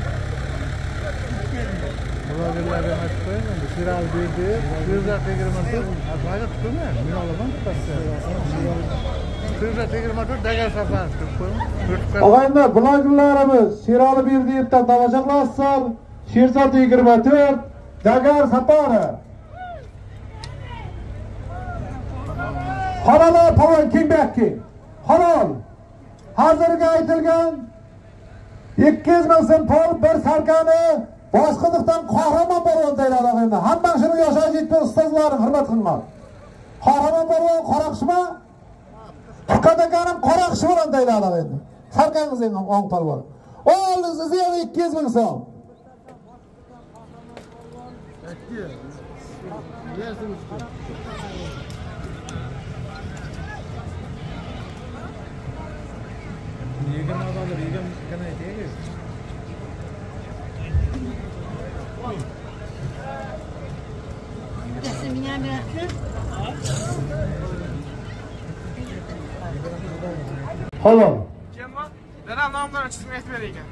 Ularga demak, endi firal berdi, firda yigirma to'rt. Azayga tutma, men olaman tutsa. firda yigirma to'rt dagar safar qilib qo'yim. Og'aylar, blogerlarimiz Sherali Berdiyevdan tomosha qilasizlar. Sherzod yigirma to'rt dagar safari. Halol polvon Kingbekki. Halol. Hozirga aytilgan ikki yuz ming so'm pul bir sarkani boshqidiqdan qahramon polvon deyiladi og'aylar. Hamma shuni yoshash yetgan ustozlarni hurmat qilinglar. Qahramon polvon qaraqshma. Qadaganim qaraqshi bilan deyiladi og'aylar. Sarkangiz ham o'ng polvon. O'g'lingiz yana ikki yuz ming so'm. yigirma dollar, yigirma kana aytaylik. Halol. Kimmi? Dadam nomlarini chizib aytmaydi ekan.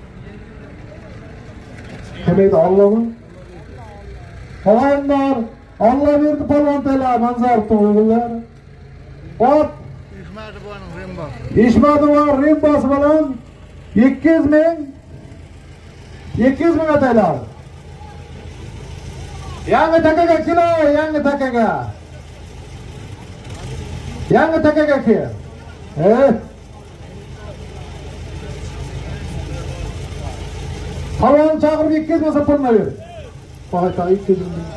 Kim edi Allohmi? Og'aylar, Alloh berdi polvon deylar, manzarni o'g'illar. Ot Ishmadi buning Rimbos. Ishmadov Rimbos bilan ikki yuz ming ikki yuz ming ataylar. Yangi takaga kilo, yangi takaga. Yangi takaga ki. Eh. Polvon chaqirib ikki yuz ming so'm pulni ber. Qo'yta ikki yuz ming.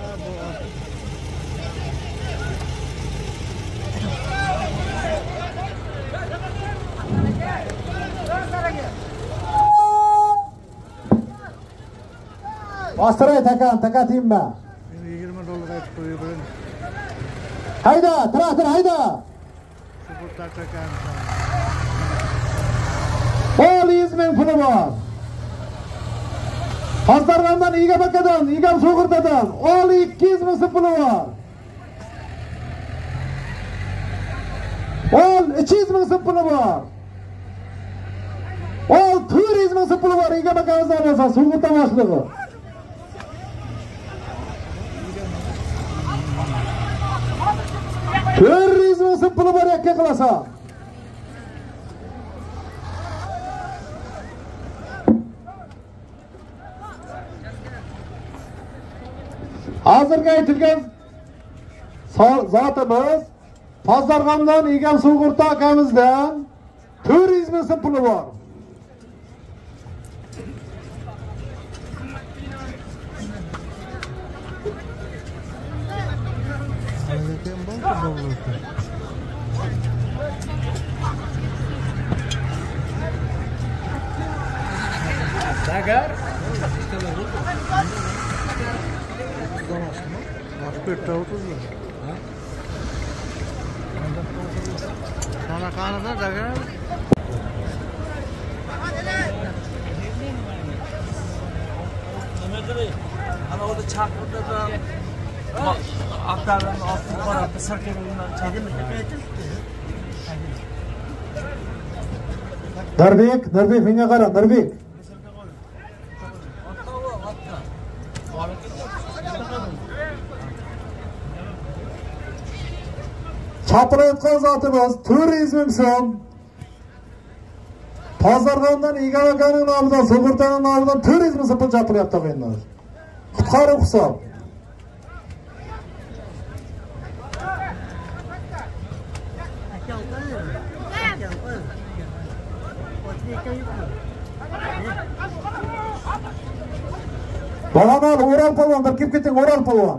Bastıraya takan, takatayım ben. yigirma dollar aytib qo'yib. Hayda, traktor hayda. Sug'urta takan. Ol yuz ming puli bor. Pazarlardan, iga bakadan, igam so'g'irtadan. Ol ikki yuz ming so'm puli bor. Ol iki yüz ming so'm puli bor. Ol to'rt yuz ming so'm puli bor. Ega bakamizdan olsa sug'urta boshlig'i. to'rt yuz ming so'm puli bor yakka qilasa. Hozirgi aytilgan zotimiz Pazarg'amdan Egam sug'urta akamizdan to'rt yuz ming so'm puli bor. Dagar. Başka otuzlar. Sana kanada dagar. Ana orada çarpıda da aktarların altı var, altı sarkılarından çarpıda. Darbek, Darbek menga qara, Darbek. Chaqilayotgan zotimiz to'rt yuz ming so'm. Pazarg'amdan Egam akaning nomidan, sug'urtaning nomidan to'rt yuz ming so'm pul chaqilayapti endi. Qutqaruv hisob. Balamal O'ral polvon, bir kelib keting, O'ral polvon.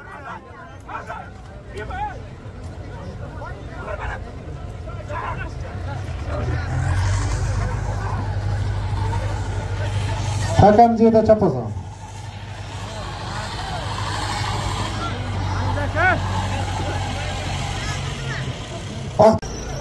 Hakam joyda chapasan. Ah.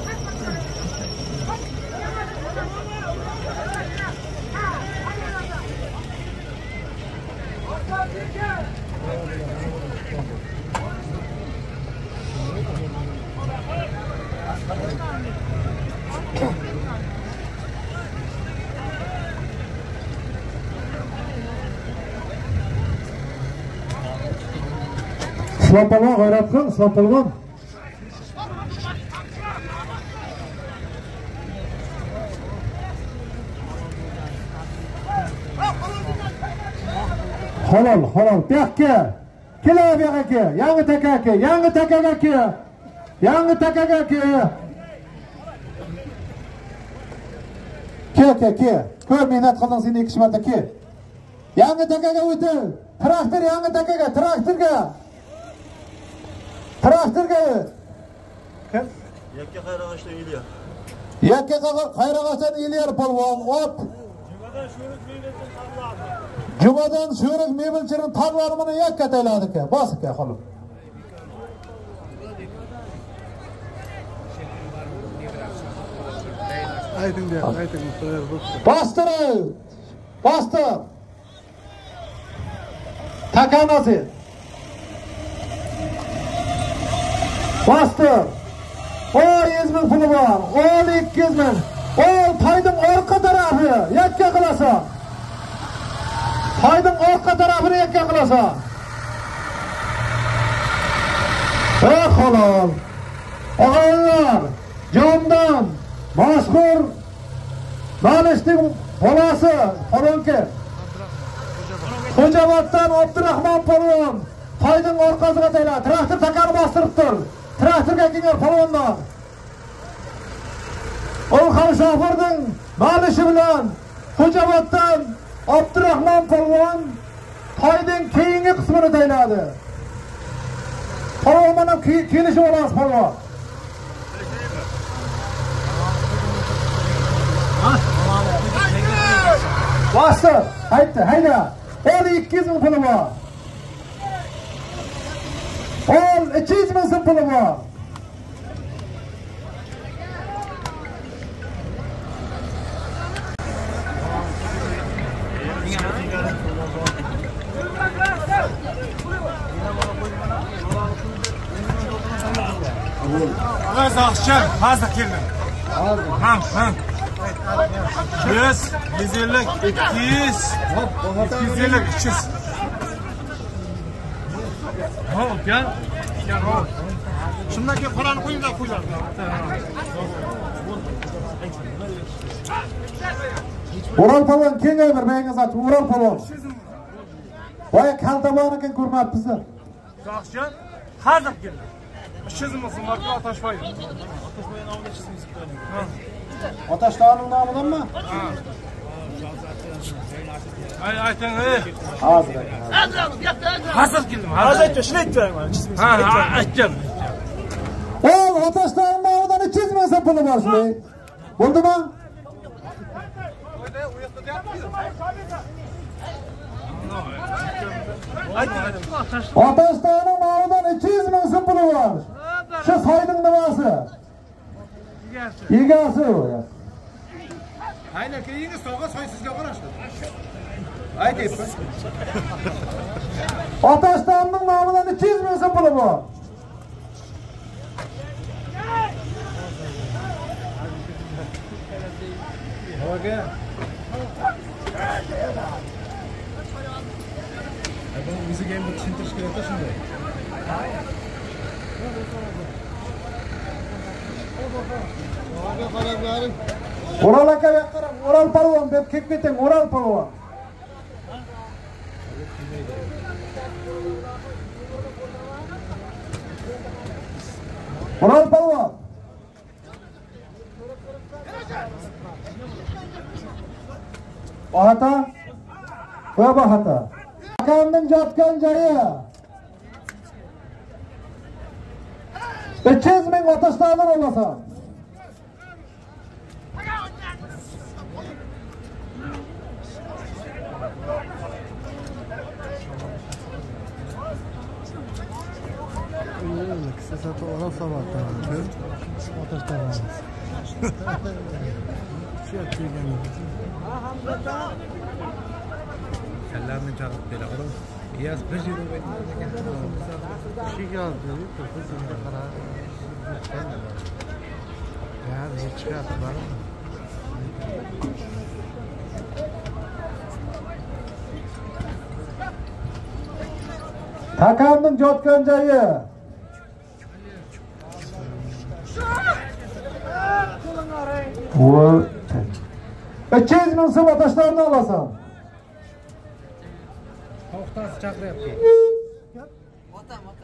Islom polvon g'ayrat qil, Islom polvon. Halol, halol. Bu yoqqa. Kela bu yoqqa. Yangi taka aka, yangi takaga aka. Yangi takaga aka. Ke, ke, ke. Ko'p mehnat qilding sen ikki marta ke. Yangi takaga o'tir. Traktor yangi takaga, traktorga. Traktorga. Kim? Yakka qayrag'ashdan Ilya. Yakka qayrag'ashdan Ilya polvon. Ot. Jumadan sho'rik mebelchining tarlarini yakka tayladi aka. Bos aka xolos. Ayting der, ayting. Bostir. Bostir. Takanasi. Bostir. o'n yuz ming puli bor. o'n ikki yuz ming. O payning orqa tarafi yakka qilasan. Payning orqa tarafini yakka qilasan. Ey halol. Og'aylar, Jondan mashhur Nalishning bolasi Falonki. Xo'jaoboddan Abdurahmon polvon payning orqasiga tayla, traktor takani bostirib tur. Traktorga kelgan polvonlar. Olxon shofirning Nalishi bilan Xo'jaoboddan Abdurahmon polvon payning keyingi qismini tayladi. Polvon mana kelishib olamiz polvon. Bostir, haydi, hayda. o'n ikki yuz ming puli bor. o'n ikki yuz ming so'm puli bor. Öz akşam hazır keldim. Hazır. Ham, ham. yüz, yüz ellik, iki yüz, iki yüz ellik, üç yüz. Hop, gel. Gel, hop. Şundan ki Kur'an'ı koyayım da koyacağım. Ural Palon keng ömür beyingiz aç. Ural Palon. Boya kaltamanı ken ko'rmabsiz. Akşam hazır keldim. Çizim olsun, marka Ataşbay. Ataşbay'ın avında çizimiz gidiyor. Ataşdağ'ın namıdan mı? Ay ayten ey. Hazır. Hazır keldim. Hazır aytma, şunu aytma bana çizimiz. Ha, aytacağım. Ol Ataşdağ'ın namıdan iki yüz ming so'm puli bor shunday. Bo'ldimi? Ataşdağ'ın namıdan iki yüz ming so'm puli bor. Şu soyning nimasi? Egasi o. Aynen keyingi soğuğa soy sizga qarashdi. Aytaysiz. Ataşdağ'ın namıdan iki yüz ming so'm puli bor. Hoga. Adam bizi game bir tushintirish kerak-da shunday. Hoga qarab garing. Ural aka bu yoqqa qarab, Ural Palvon deb kelib keting, Ural Palvon. Ural Palvon. Bahata. Va bahata. Akamning jotgan joyi. uch yuz ming Ataşdağ'dan olasan. Kısa satı ona sabahtan alıyor. Ataşdağ'dan. Şu yaptığını. Kellerini çağırıp böyle adam. Yaz bir yıl şey geldi. Kızımda karar. Ya bir çıkarttı bana. Takamning jotgan joyi. Voy. uch yuz ming so'm Ataşdağ'dan olasan. To'xtasi chaqiryapti. Otam, otam.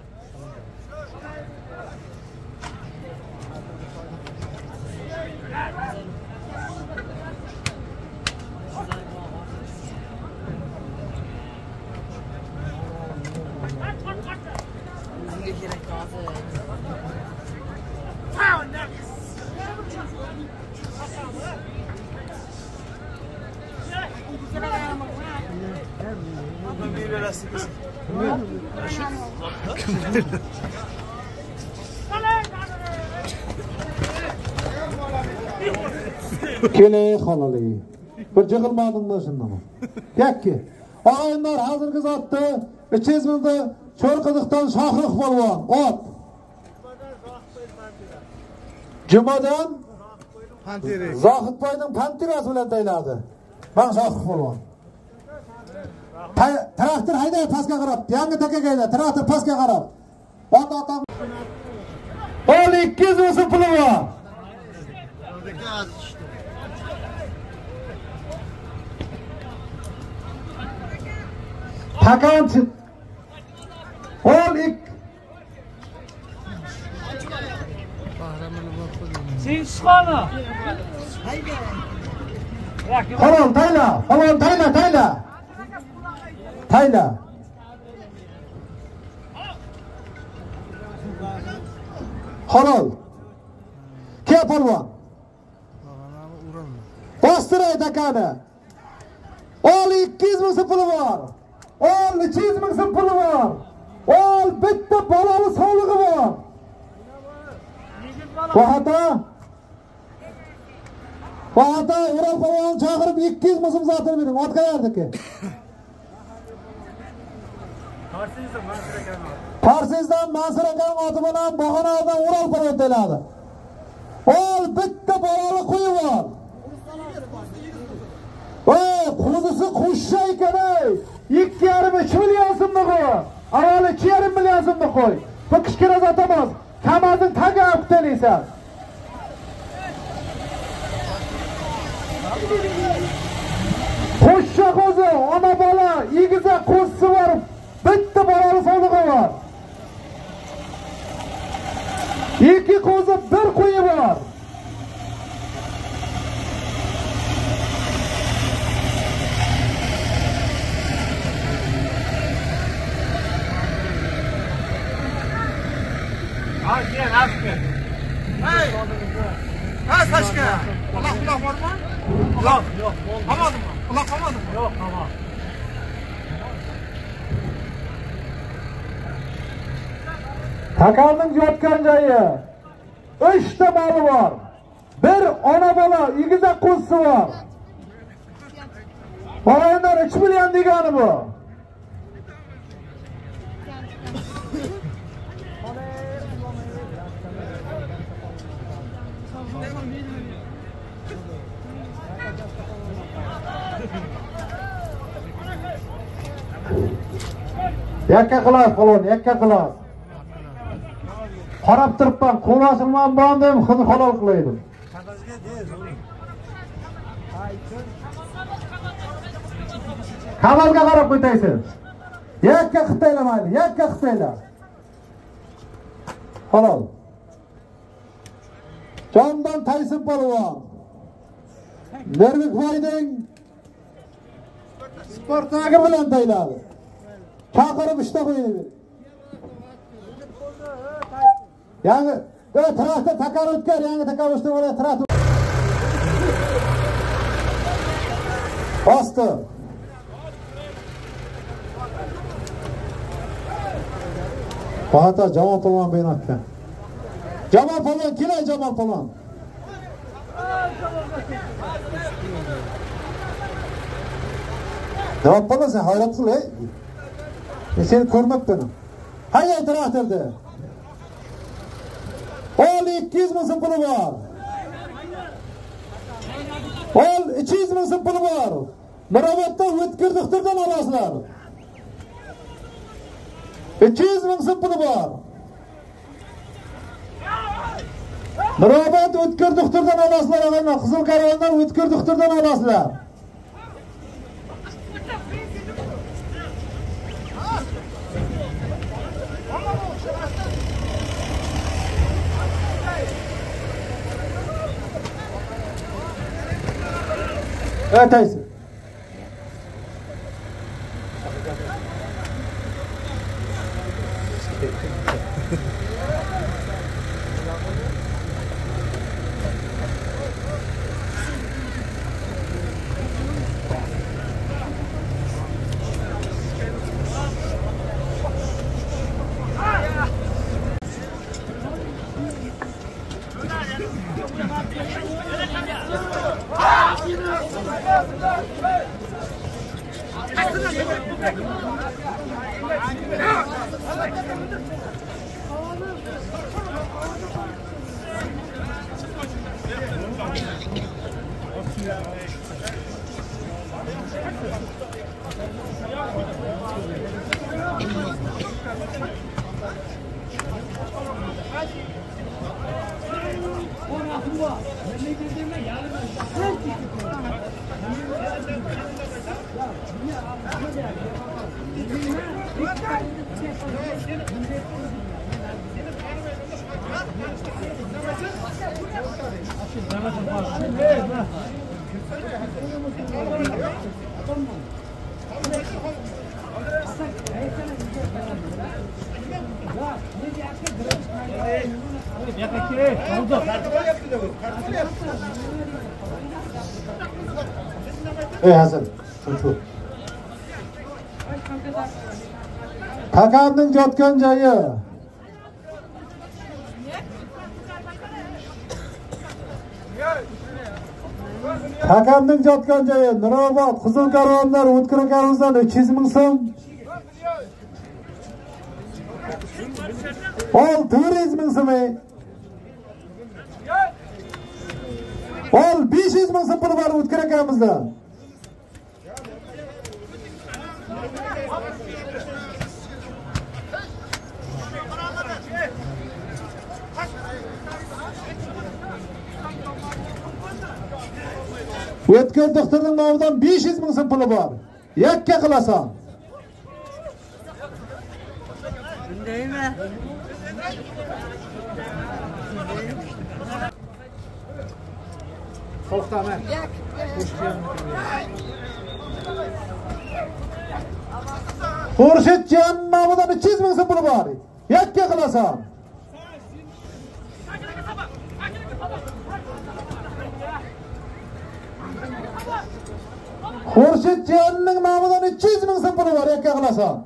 Bizga kerak hozir. Bir verasınız. Keley xonali. Bir jig'ilmadingmi shundami? Yakki. Og'aylar hozirgi zotda uch yuz mingda Cho'rqidiqdan Shohruh polvon, ot. Jumadan Panteri. Zohidboyning panterasi bilan tayladi. Men Shohruh polvon. Traktor haydaydi pastga qarab, yangi takaga haydaydi, traktor pastga qarab. Ot otam. Ol ikki yuz ming so'm puli bor. Takan ol ik Sen çıkana. Falon tayla, falon tayla, tayla. Tayla. Halol. Ke polvon. Bostiray takani. Ol ikki yuz ming so'm puli bor. Ol uch yuz ming so'm puli bor. Ol bitta bolali sog'lig'i bor. Bahata. Bahata Ural polvon chaqirib ikki yuz ming so'm zotini bering. Otga yerdiki. Parsizdan Mansur akaning oti bilan Bag'onadan Ural parvod deladi. Ol bitta bolali qo'yi bor. Voy, qo'zisi qo'shsha ekan-ey. ikki yarim uch million so'mni qo'y. Avvalo ikki yarim million so'mni qo'y. Bu kichkina zotamaz. Kamazning tagi optelaysan. Qo'shsha qo'zi, ona bola, egiza qo'zisi bor. Bitta bolali sog'lig'i bor. Ikki qo'zi, bir qo'yi bor. Ha, gel, hafta. Hey! Ha, saçka. Allah Allah var mı? Yok, yok. Olmadı mı? Allah olmadı mı? Yok, tamam. Takarning yotgan joyi uch ta moli bor. Bir ona bola, egiza qo'zisi bor. Bolaylar uch million degani bu. Yakka qilas falon, yakka qilas. Qarab turibman, qo'lashilman bordim, xuddi halol qilaydim. Kamazga qarab qo'ytaysiz. Yakka qitaylar mayli, yakka qitaylar. Halol. Jondan Taysib polvon. Nervik Voyding Sportagi bilan tayladi. Chaqirib ishda qo'ydi. Yangi, böyle tarafta takar o'tkar, yangi takar o'shda bo'ladi, tarafta. Bastı. Bahata Jamal polvon beynatgan. Jamal polvon, kelay Jamal polvon. Jamal polvon, sen hayratsın ey. Ben seni ko'rmabman. Hayır traktorda. Ol ikki yuz ming so'm puli bor. Ol uch yuz ming so'm puli bor. Miroboddan o'tkir doktordan olasizlar. uch yuz ming so'm puli bor. Mirobod o'tkir doktordan olasizlar, og'aylar. Qizil karvondan o'tkir doktordan olasizlar. Evet, Taysib. Ey Hasan, şu. Takarning yotgan joyi. Takarning yotgan joyi Mirobod, Qizil karvonlar, O'tkir karvondan uch yuz ming so'm. olti yüz ming so'm. Ol besh yuz ming so'm puli bor o'tkir akamizdan. O'tkir doktorning nomidan besh yuz ming so'm puli bor. Yakka qilasan. Shundaymi? To'xtama. Xurshidjon nomidan uch yuz ming so'm puli bor. Yakka qilasan. Xurshidjonning nomidan uch yuz ming so'm puli bor. Yakka qilasan.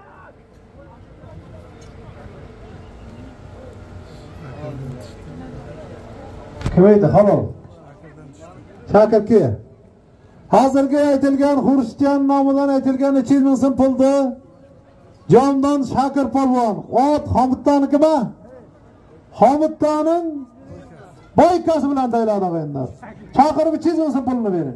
Kim edi? Halol. Shakirki. Hozirgi aytilgan Xurshidjon nomidan aytilgan uch yuz ming so'm pulni Jondan Shakir polvon, ot Hamidtonikimi? Hamidtoning boykasi bilan tayyorladi og'aylar. Chaqirib uch yuz ming so'm pulni bering.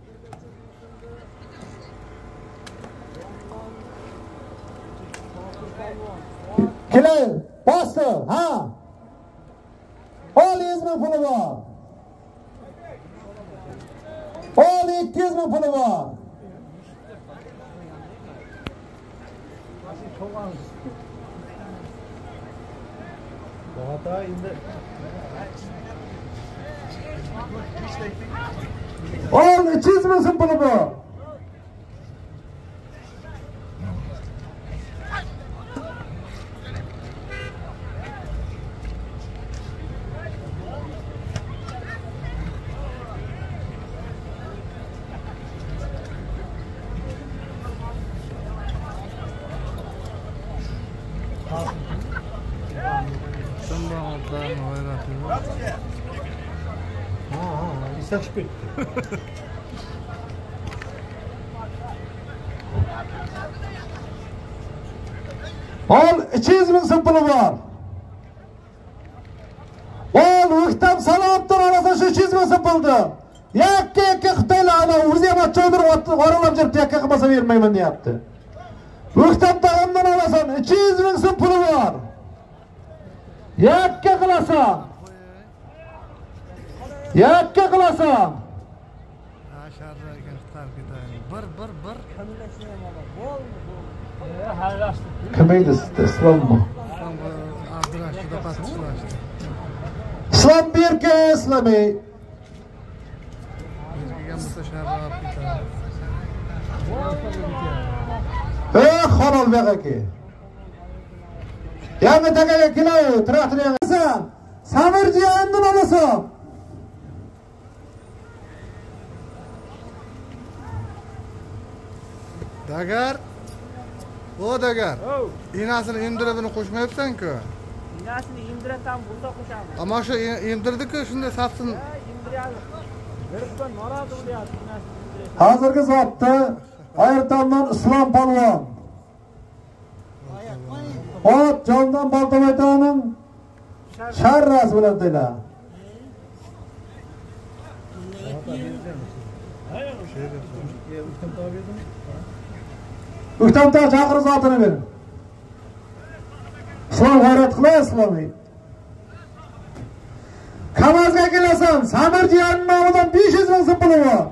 Kelay, bosdi, ha. Ol yuz ming puli bor. Ol ikki yuz ming puli bor. Ol uch yuz ming so'm puli bor. Isachib ketdi. Ol uch yuz ming so'm puli bor. Ol o'ktam salomdan olasan shu uch yuz ming so'm pulni. Yakka yakka Xitoylar ana o'zi ham cho'ndirib oralab jiribdi, yakka qilmasa bermayman deyapti. O'ktam tag'amdan olasan uch yuz ming so'm puli bor. Yakka qilasan. Yakka qilasan. Bir bir bir Kim edi sizda? Islommi? Abdurashidda patlashdi. Islom berka, Islomiy. Bizga mustashar olib ketadi. Eh, Xonol aka. Yangi takaga kelay, traktor yangisan. Samirjondan olasan. Dagar. O Dagar. İnasini indiribini qo'shmayapsan-ku. İnasini indiratam, burada qo'shaman. Ama shu indirdi-ku, shunda safsin. Indiradi. Beribman, norozi bo'lyapti inasini indirish. Hozirgi zotda Ayirtondan Islom polvon. Ot Jondan Baltobaytoning sharrasi bilan deylar. O'ktamda chaqir zotini ber. Islom g'ayrat qilay, Islomiy. Kamazga kelasan, Samirjon nomidan besh yuz ming so'm puli bor.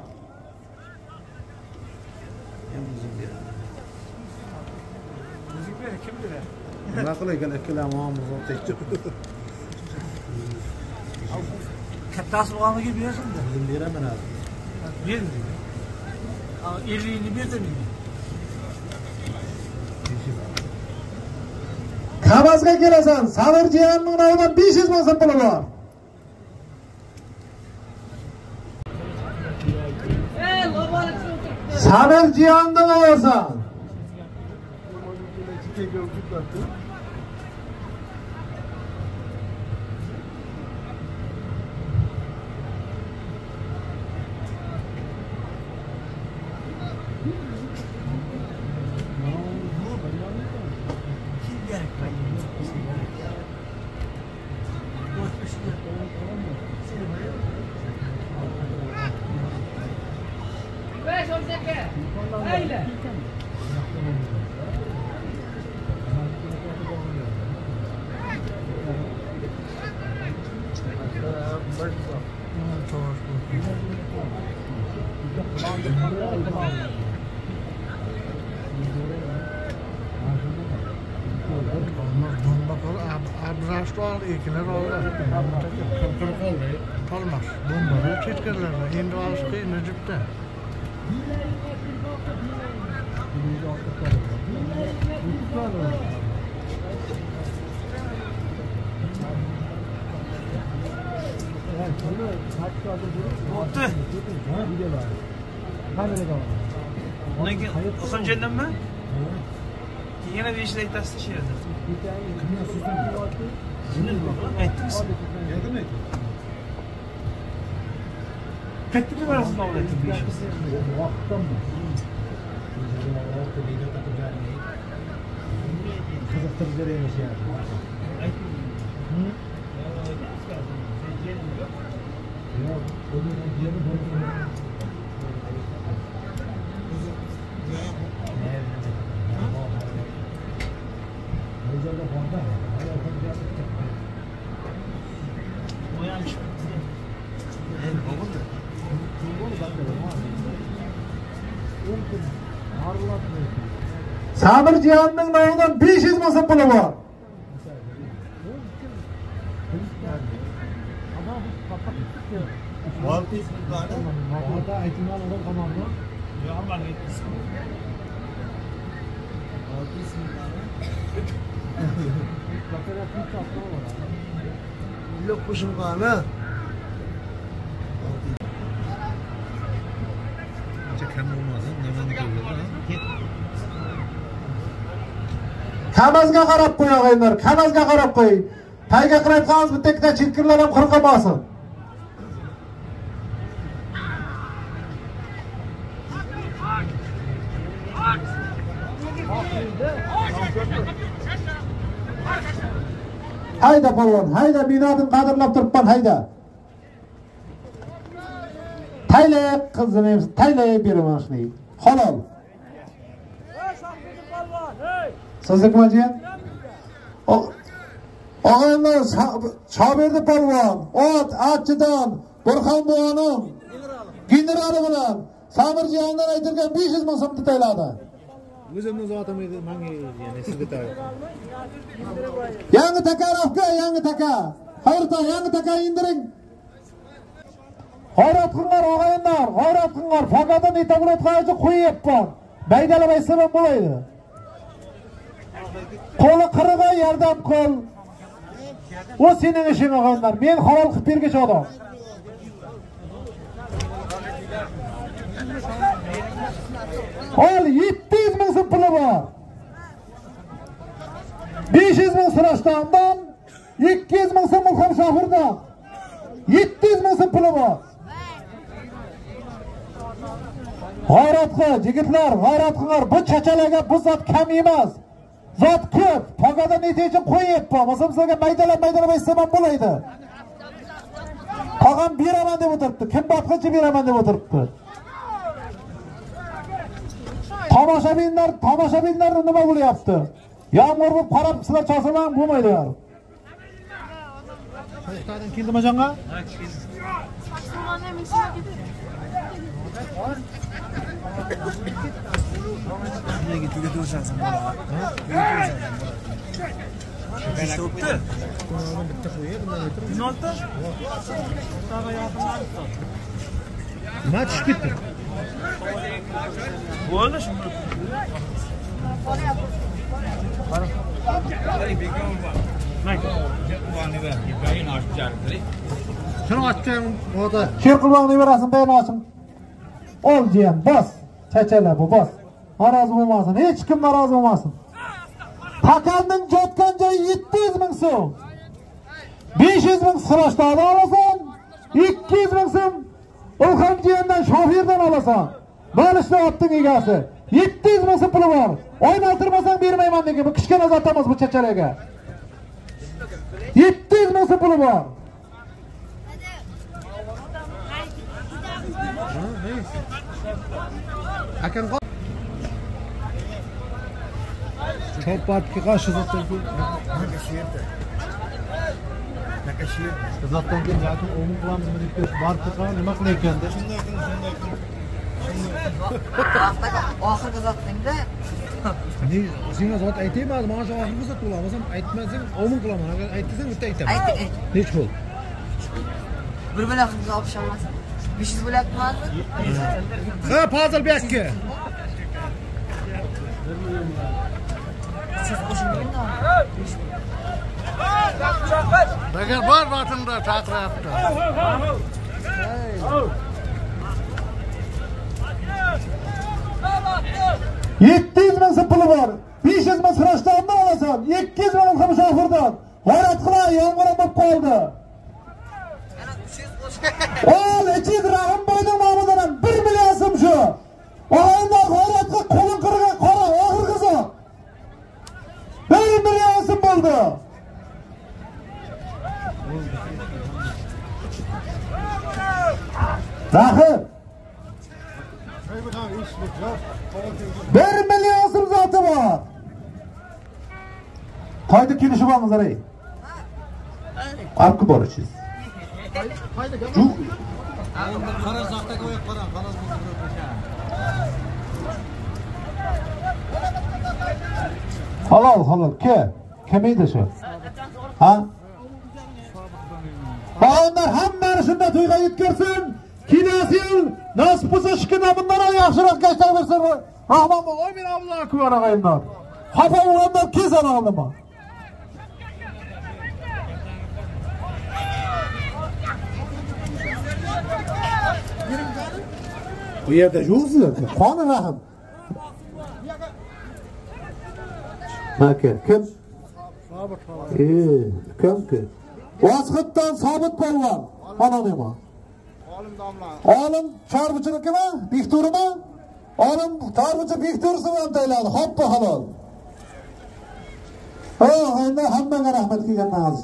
Nima qilay ekan ikkalamiz o'rtakchi. Kattasi bo'lganiga bersin-da. Men beraman hozir. Ber. ellik ni berdim. Kamazga kelasan, Samirjon nomidan besh yuz ming so'm puli bor. Samirjondan olasan. besh o'n sakkiz. Mayli. Abdurashlar ekilar oldi. Qolmas. Bomba ketganlar. Endi olish qiyin Najibda. Bo'pti. Undan keyin Oxonjandanmi? Yana besh yil aytasiz shu yerda. Aytdingiz. Yakın aytdim. Katta bir arasında olaydı bu iş. Kızıktırıcı dereymiş yani. Sabir Cihan'ın nomidan besh yuz ming so'm puli bor. olti minglarni Ota aytgan odam qamoqda. Yo'q, men aytdim. olti minglarni Yo'q qo'shimqani. Kam olmaz, nimani ko'radi? Kamazga qarab qo'y og'aylar, kamazga qarab qo'y. Tayga qilib qolamiz, bitta ikkita chirkirlar ham qirqamasin. Hayda polvon, hayda binodan qadrlab turibman, hayda. Taylay qizim, taylay beraman shuni. Halol. Sizniki jiyan? Og'aylar, Shoberdi polvon, ot, atchidan, Burxon bo'g'onim, generali bilan Sabir Jiyondan aytilgan besh yuz ming so'mni tayladi. O'zimni zotim edi, menga ya'ni sizga tayyor. Yangi takarofga, yangi taka. Xayrta, yangi taka indiring. G'ayrat qilinglar og'aylar, g'ayrat qilinglar. Faqatdan etabulatga qo'yibman. Baydalamay sabab bo'laydi. Qo'li qirig'i yordam qil. O sening ishing og'aylar. Men halol qilib bergich odam. Ol yetti yuz ming so'm puli bor. besh yuz ming Sirashtondan, ikki yuz ming so'm Mulham Shohirdan. yetti yuz ming so'm puli bor. G'ayrat qil, yigitlar, g'ayrat qilinglar. Bu chachalaga bu zot kam emas. Zot ko'p. Pogada netechim qo'yibman. Masalan, sizga maydalab maydalab aytsam ham bo'laydi. Tog'am beraman deb o'tiribdi. Kim boshqacha beraman deb o'tiribdi. Tomoshabinlar, tomoshabinlar nima bo'lyapti? Yağmur bo'lib qarab sizlar chosaman bo'lmaydi yor. To'xtadim, keldimi jonga? Ha, keldi. Nega tugatib o'shasan? Ha? O'tdi. Bitta qo'yib, bundan o'tirib. Minolta? Taga yaqinlashdi. Nima tushib ketdi? Bo'ldi shuni. Shuni ochgan ota. Sherqulbog'ni berasin, bayni oching. Ol jiyan, bos. Chachala bu, bos. Norozi bo'lmasin, hech kim norozi bo'lmasin. Takanning jotgan joyi yetti yuz ming so'm. besh yuz ming Sirashdan olasan, ikki yuz ming so'm Ulxon jiyandan Shohirdan olasan. Balishni otning egasi. yetti yuz ming so'm puli bor. O'ynaltirmasang bermayman degan bu kichkina zot emas bu chachalaga. yetti yuz ming so'm puli bor. Akan qol. Chopatga qarshi zotdan keyin nakashiydi. Nakashiydi. Zotdan keyin yoki o'yin qilamizmi deb barcha qilib nima qilayotganda? Shunday qilib, shunday qilib. Oxirgi zotdingda ne senga zot aytayman, mana shu oxirgi zot bo'lamasam aytmasang o'yin qilaman. Agar aytsang bitta aytaman. ayt. Nech pul? Bir bilan qilib olishamiz. besh yuz bo'lyapti. Ha, Fazil Bekka. Siz qo'shingizmi? Agar bor vatimda chaqiryapti. yetti yuz ming puli bor. besh yuz ming sirashdandan olasan. ikki yuz ming Hamshofirdan. G'ayrat qilay, yomg'ir bo'lib qoldi. Ol, ichid rahim boyning nomidan bir million so'm shu. Og'aylar g'ayratga qo'lin qirgan qora oxirgi zot. bir million so'm bo'ldi. Rahim. bir million so'm zoti bor. Qayda kelishib olinglar ey. Arqi borasiz. Qara zoqqa qo'yib qo'ying, xolos Halol, halol, ke. Kim edi shu? Ha? Bağımlar hammani shunda to'yga yetkazsin. Kelasi yil nasib bo'lsa shikina bundan yaxshiroq gashtar bersin. Rahmon bo'l, oy men Alloh akbar og'aylar. Xafa bo'lganlar kesan olma. Bu yerda yo'qsiz, qoni rahim. Maka, kim? Sobit polvon. Eh, kim ki? Vosxitdan Sobit polvon. Xonadonmi? Olim domla. Olim chorbichinikimi? Bekturimi? Olim chorbichi Bektursiz ham tayladi. Hoppa halol. Oh, endi hammaga rahmat kelgandan aziz.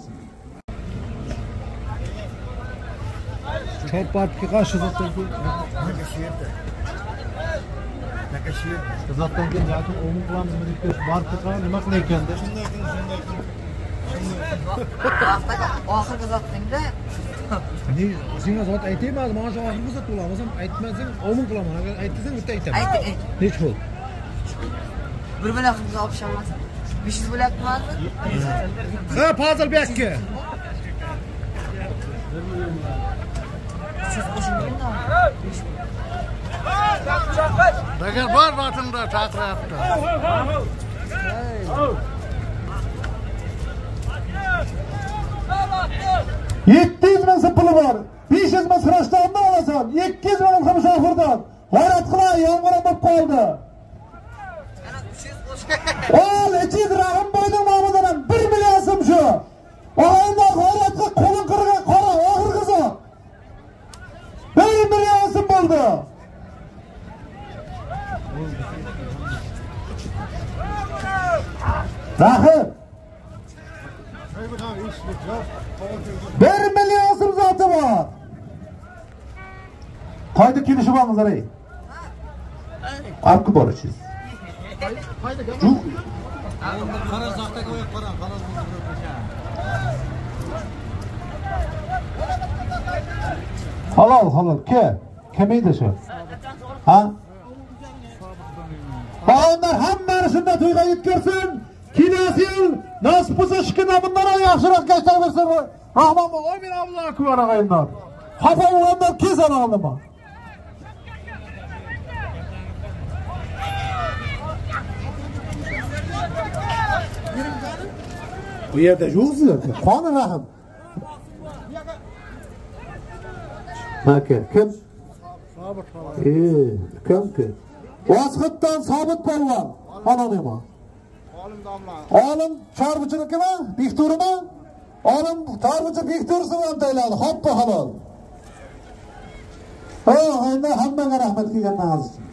Chopatga qarshi zotdan keyin nakashiydi. Nakashiydi. Zotdan keyin yoki o'yin qilamizmi deb barcha qilib nima qilayotganda? Shunday qilib, shunday qilib. Oxirgi zotdingda ne senga zot aytayman, mana shu oxirgi zot bo'lamasam aytmasang o'yin qilaman. Agar aytsang bitta aytaman. ayt. Nech pul? Bir bilan qilib olishamiz. besh yuz bo'lyapti. Ha, Fazil Bekka. Siz qo'shingizmi? Agar bor vatimda chaqiryapti. yetti yuz ming puli bor. besh yuz ming sirashdandan olasan. ikki yuz ming Hamshofirdan. G'ayrat qilay, yomg'ir bo'lib qoldi. Ol, ichid rahim boyning nomidan bir million so'm shu. Og'aylar g'ayratga qo'lin qirgan qora oxirgi zot. bir million so'm bo'ldi. Rahim. bir million so'm zoti bor. Qayda kelishib olinglar ey. Arqi borasiz. Qara zoqqa qo'yib qo'ying, xolos Halol, halol, ke. Kim edi shu? Ha? Bağımlar hammani shunda to'yga yetkazsin. Kelasi yil nasib bo'lsa shikina bundan yaxshiroq gashtar bersin. Rahmon bo'l, oy men Alloh akbar og'aylar. Xafa bo'lganlar kesan olma. Bu yerda yo'qsiz, qoni rahim. Maka, kim? Sobit polvon. Eh, kim ki? Vosxitdan Sobit polvon. Xonadonmi? Olim domla. Olim chorbichinikimi? Bekturimi? Olim chorbichi Bektursiz ham tayladi. Hoppa halol. Oh, endi hammaga rahmat kelgandan aziz.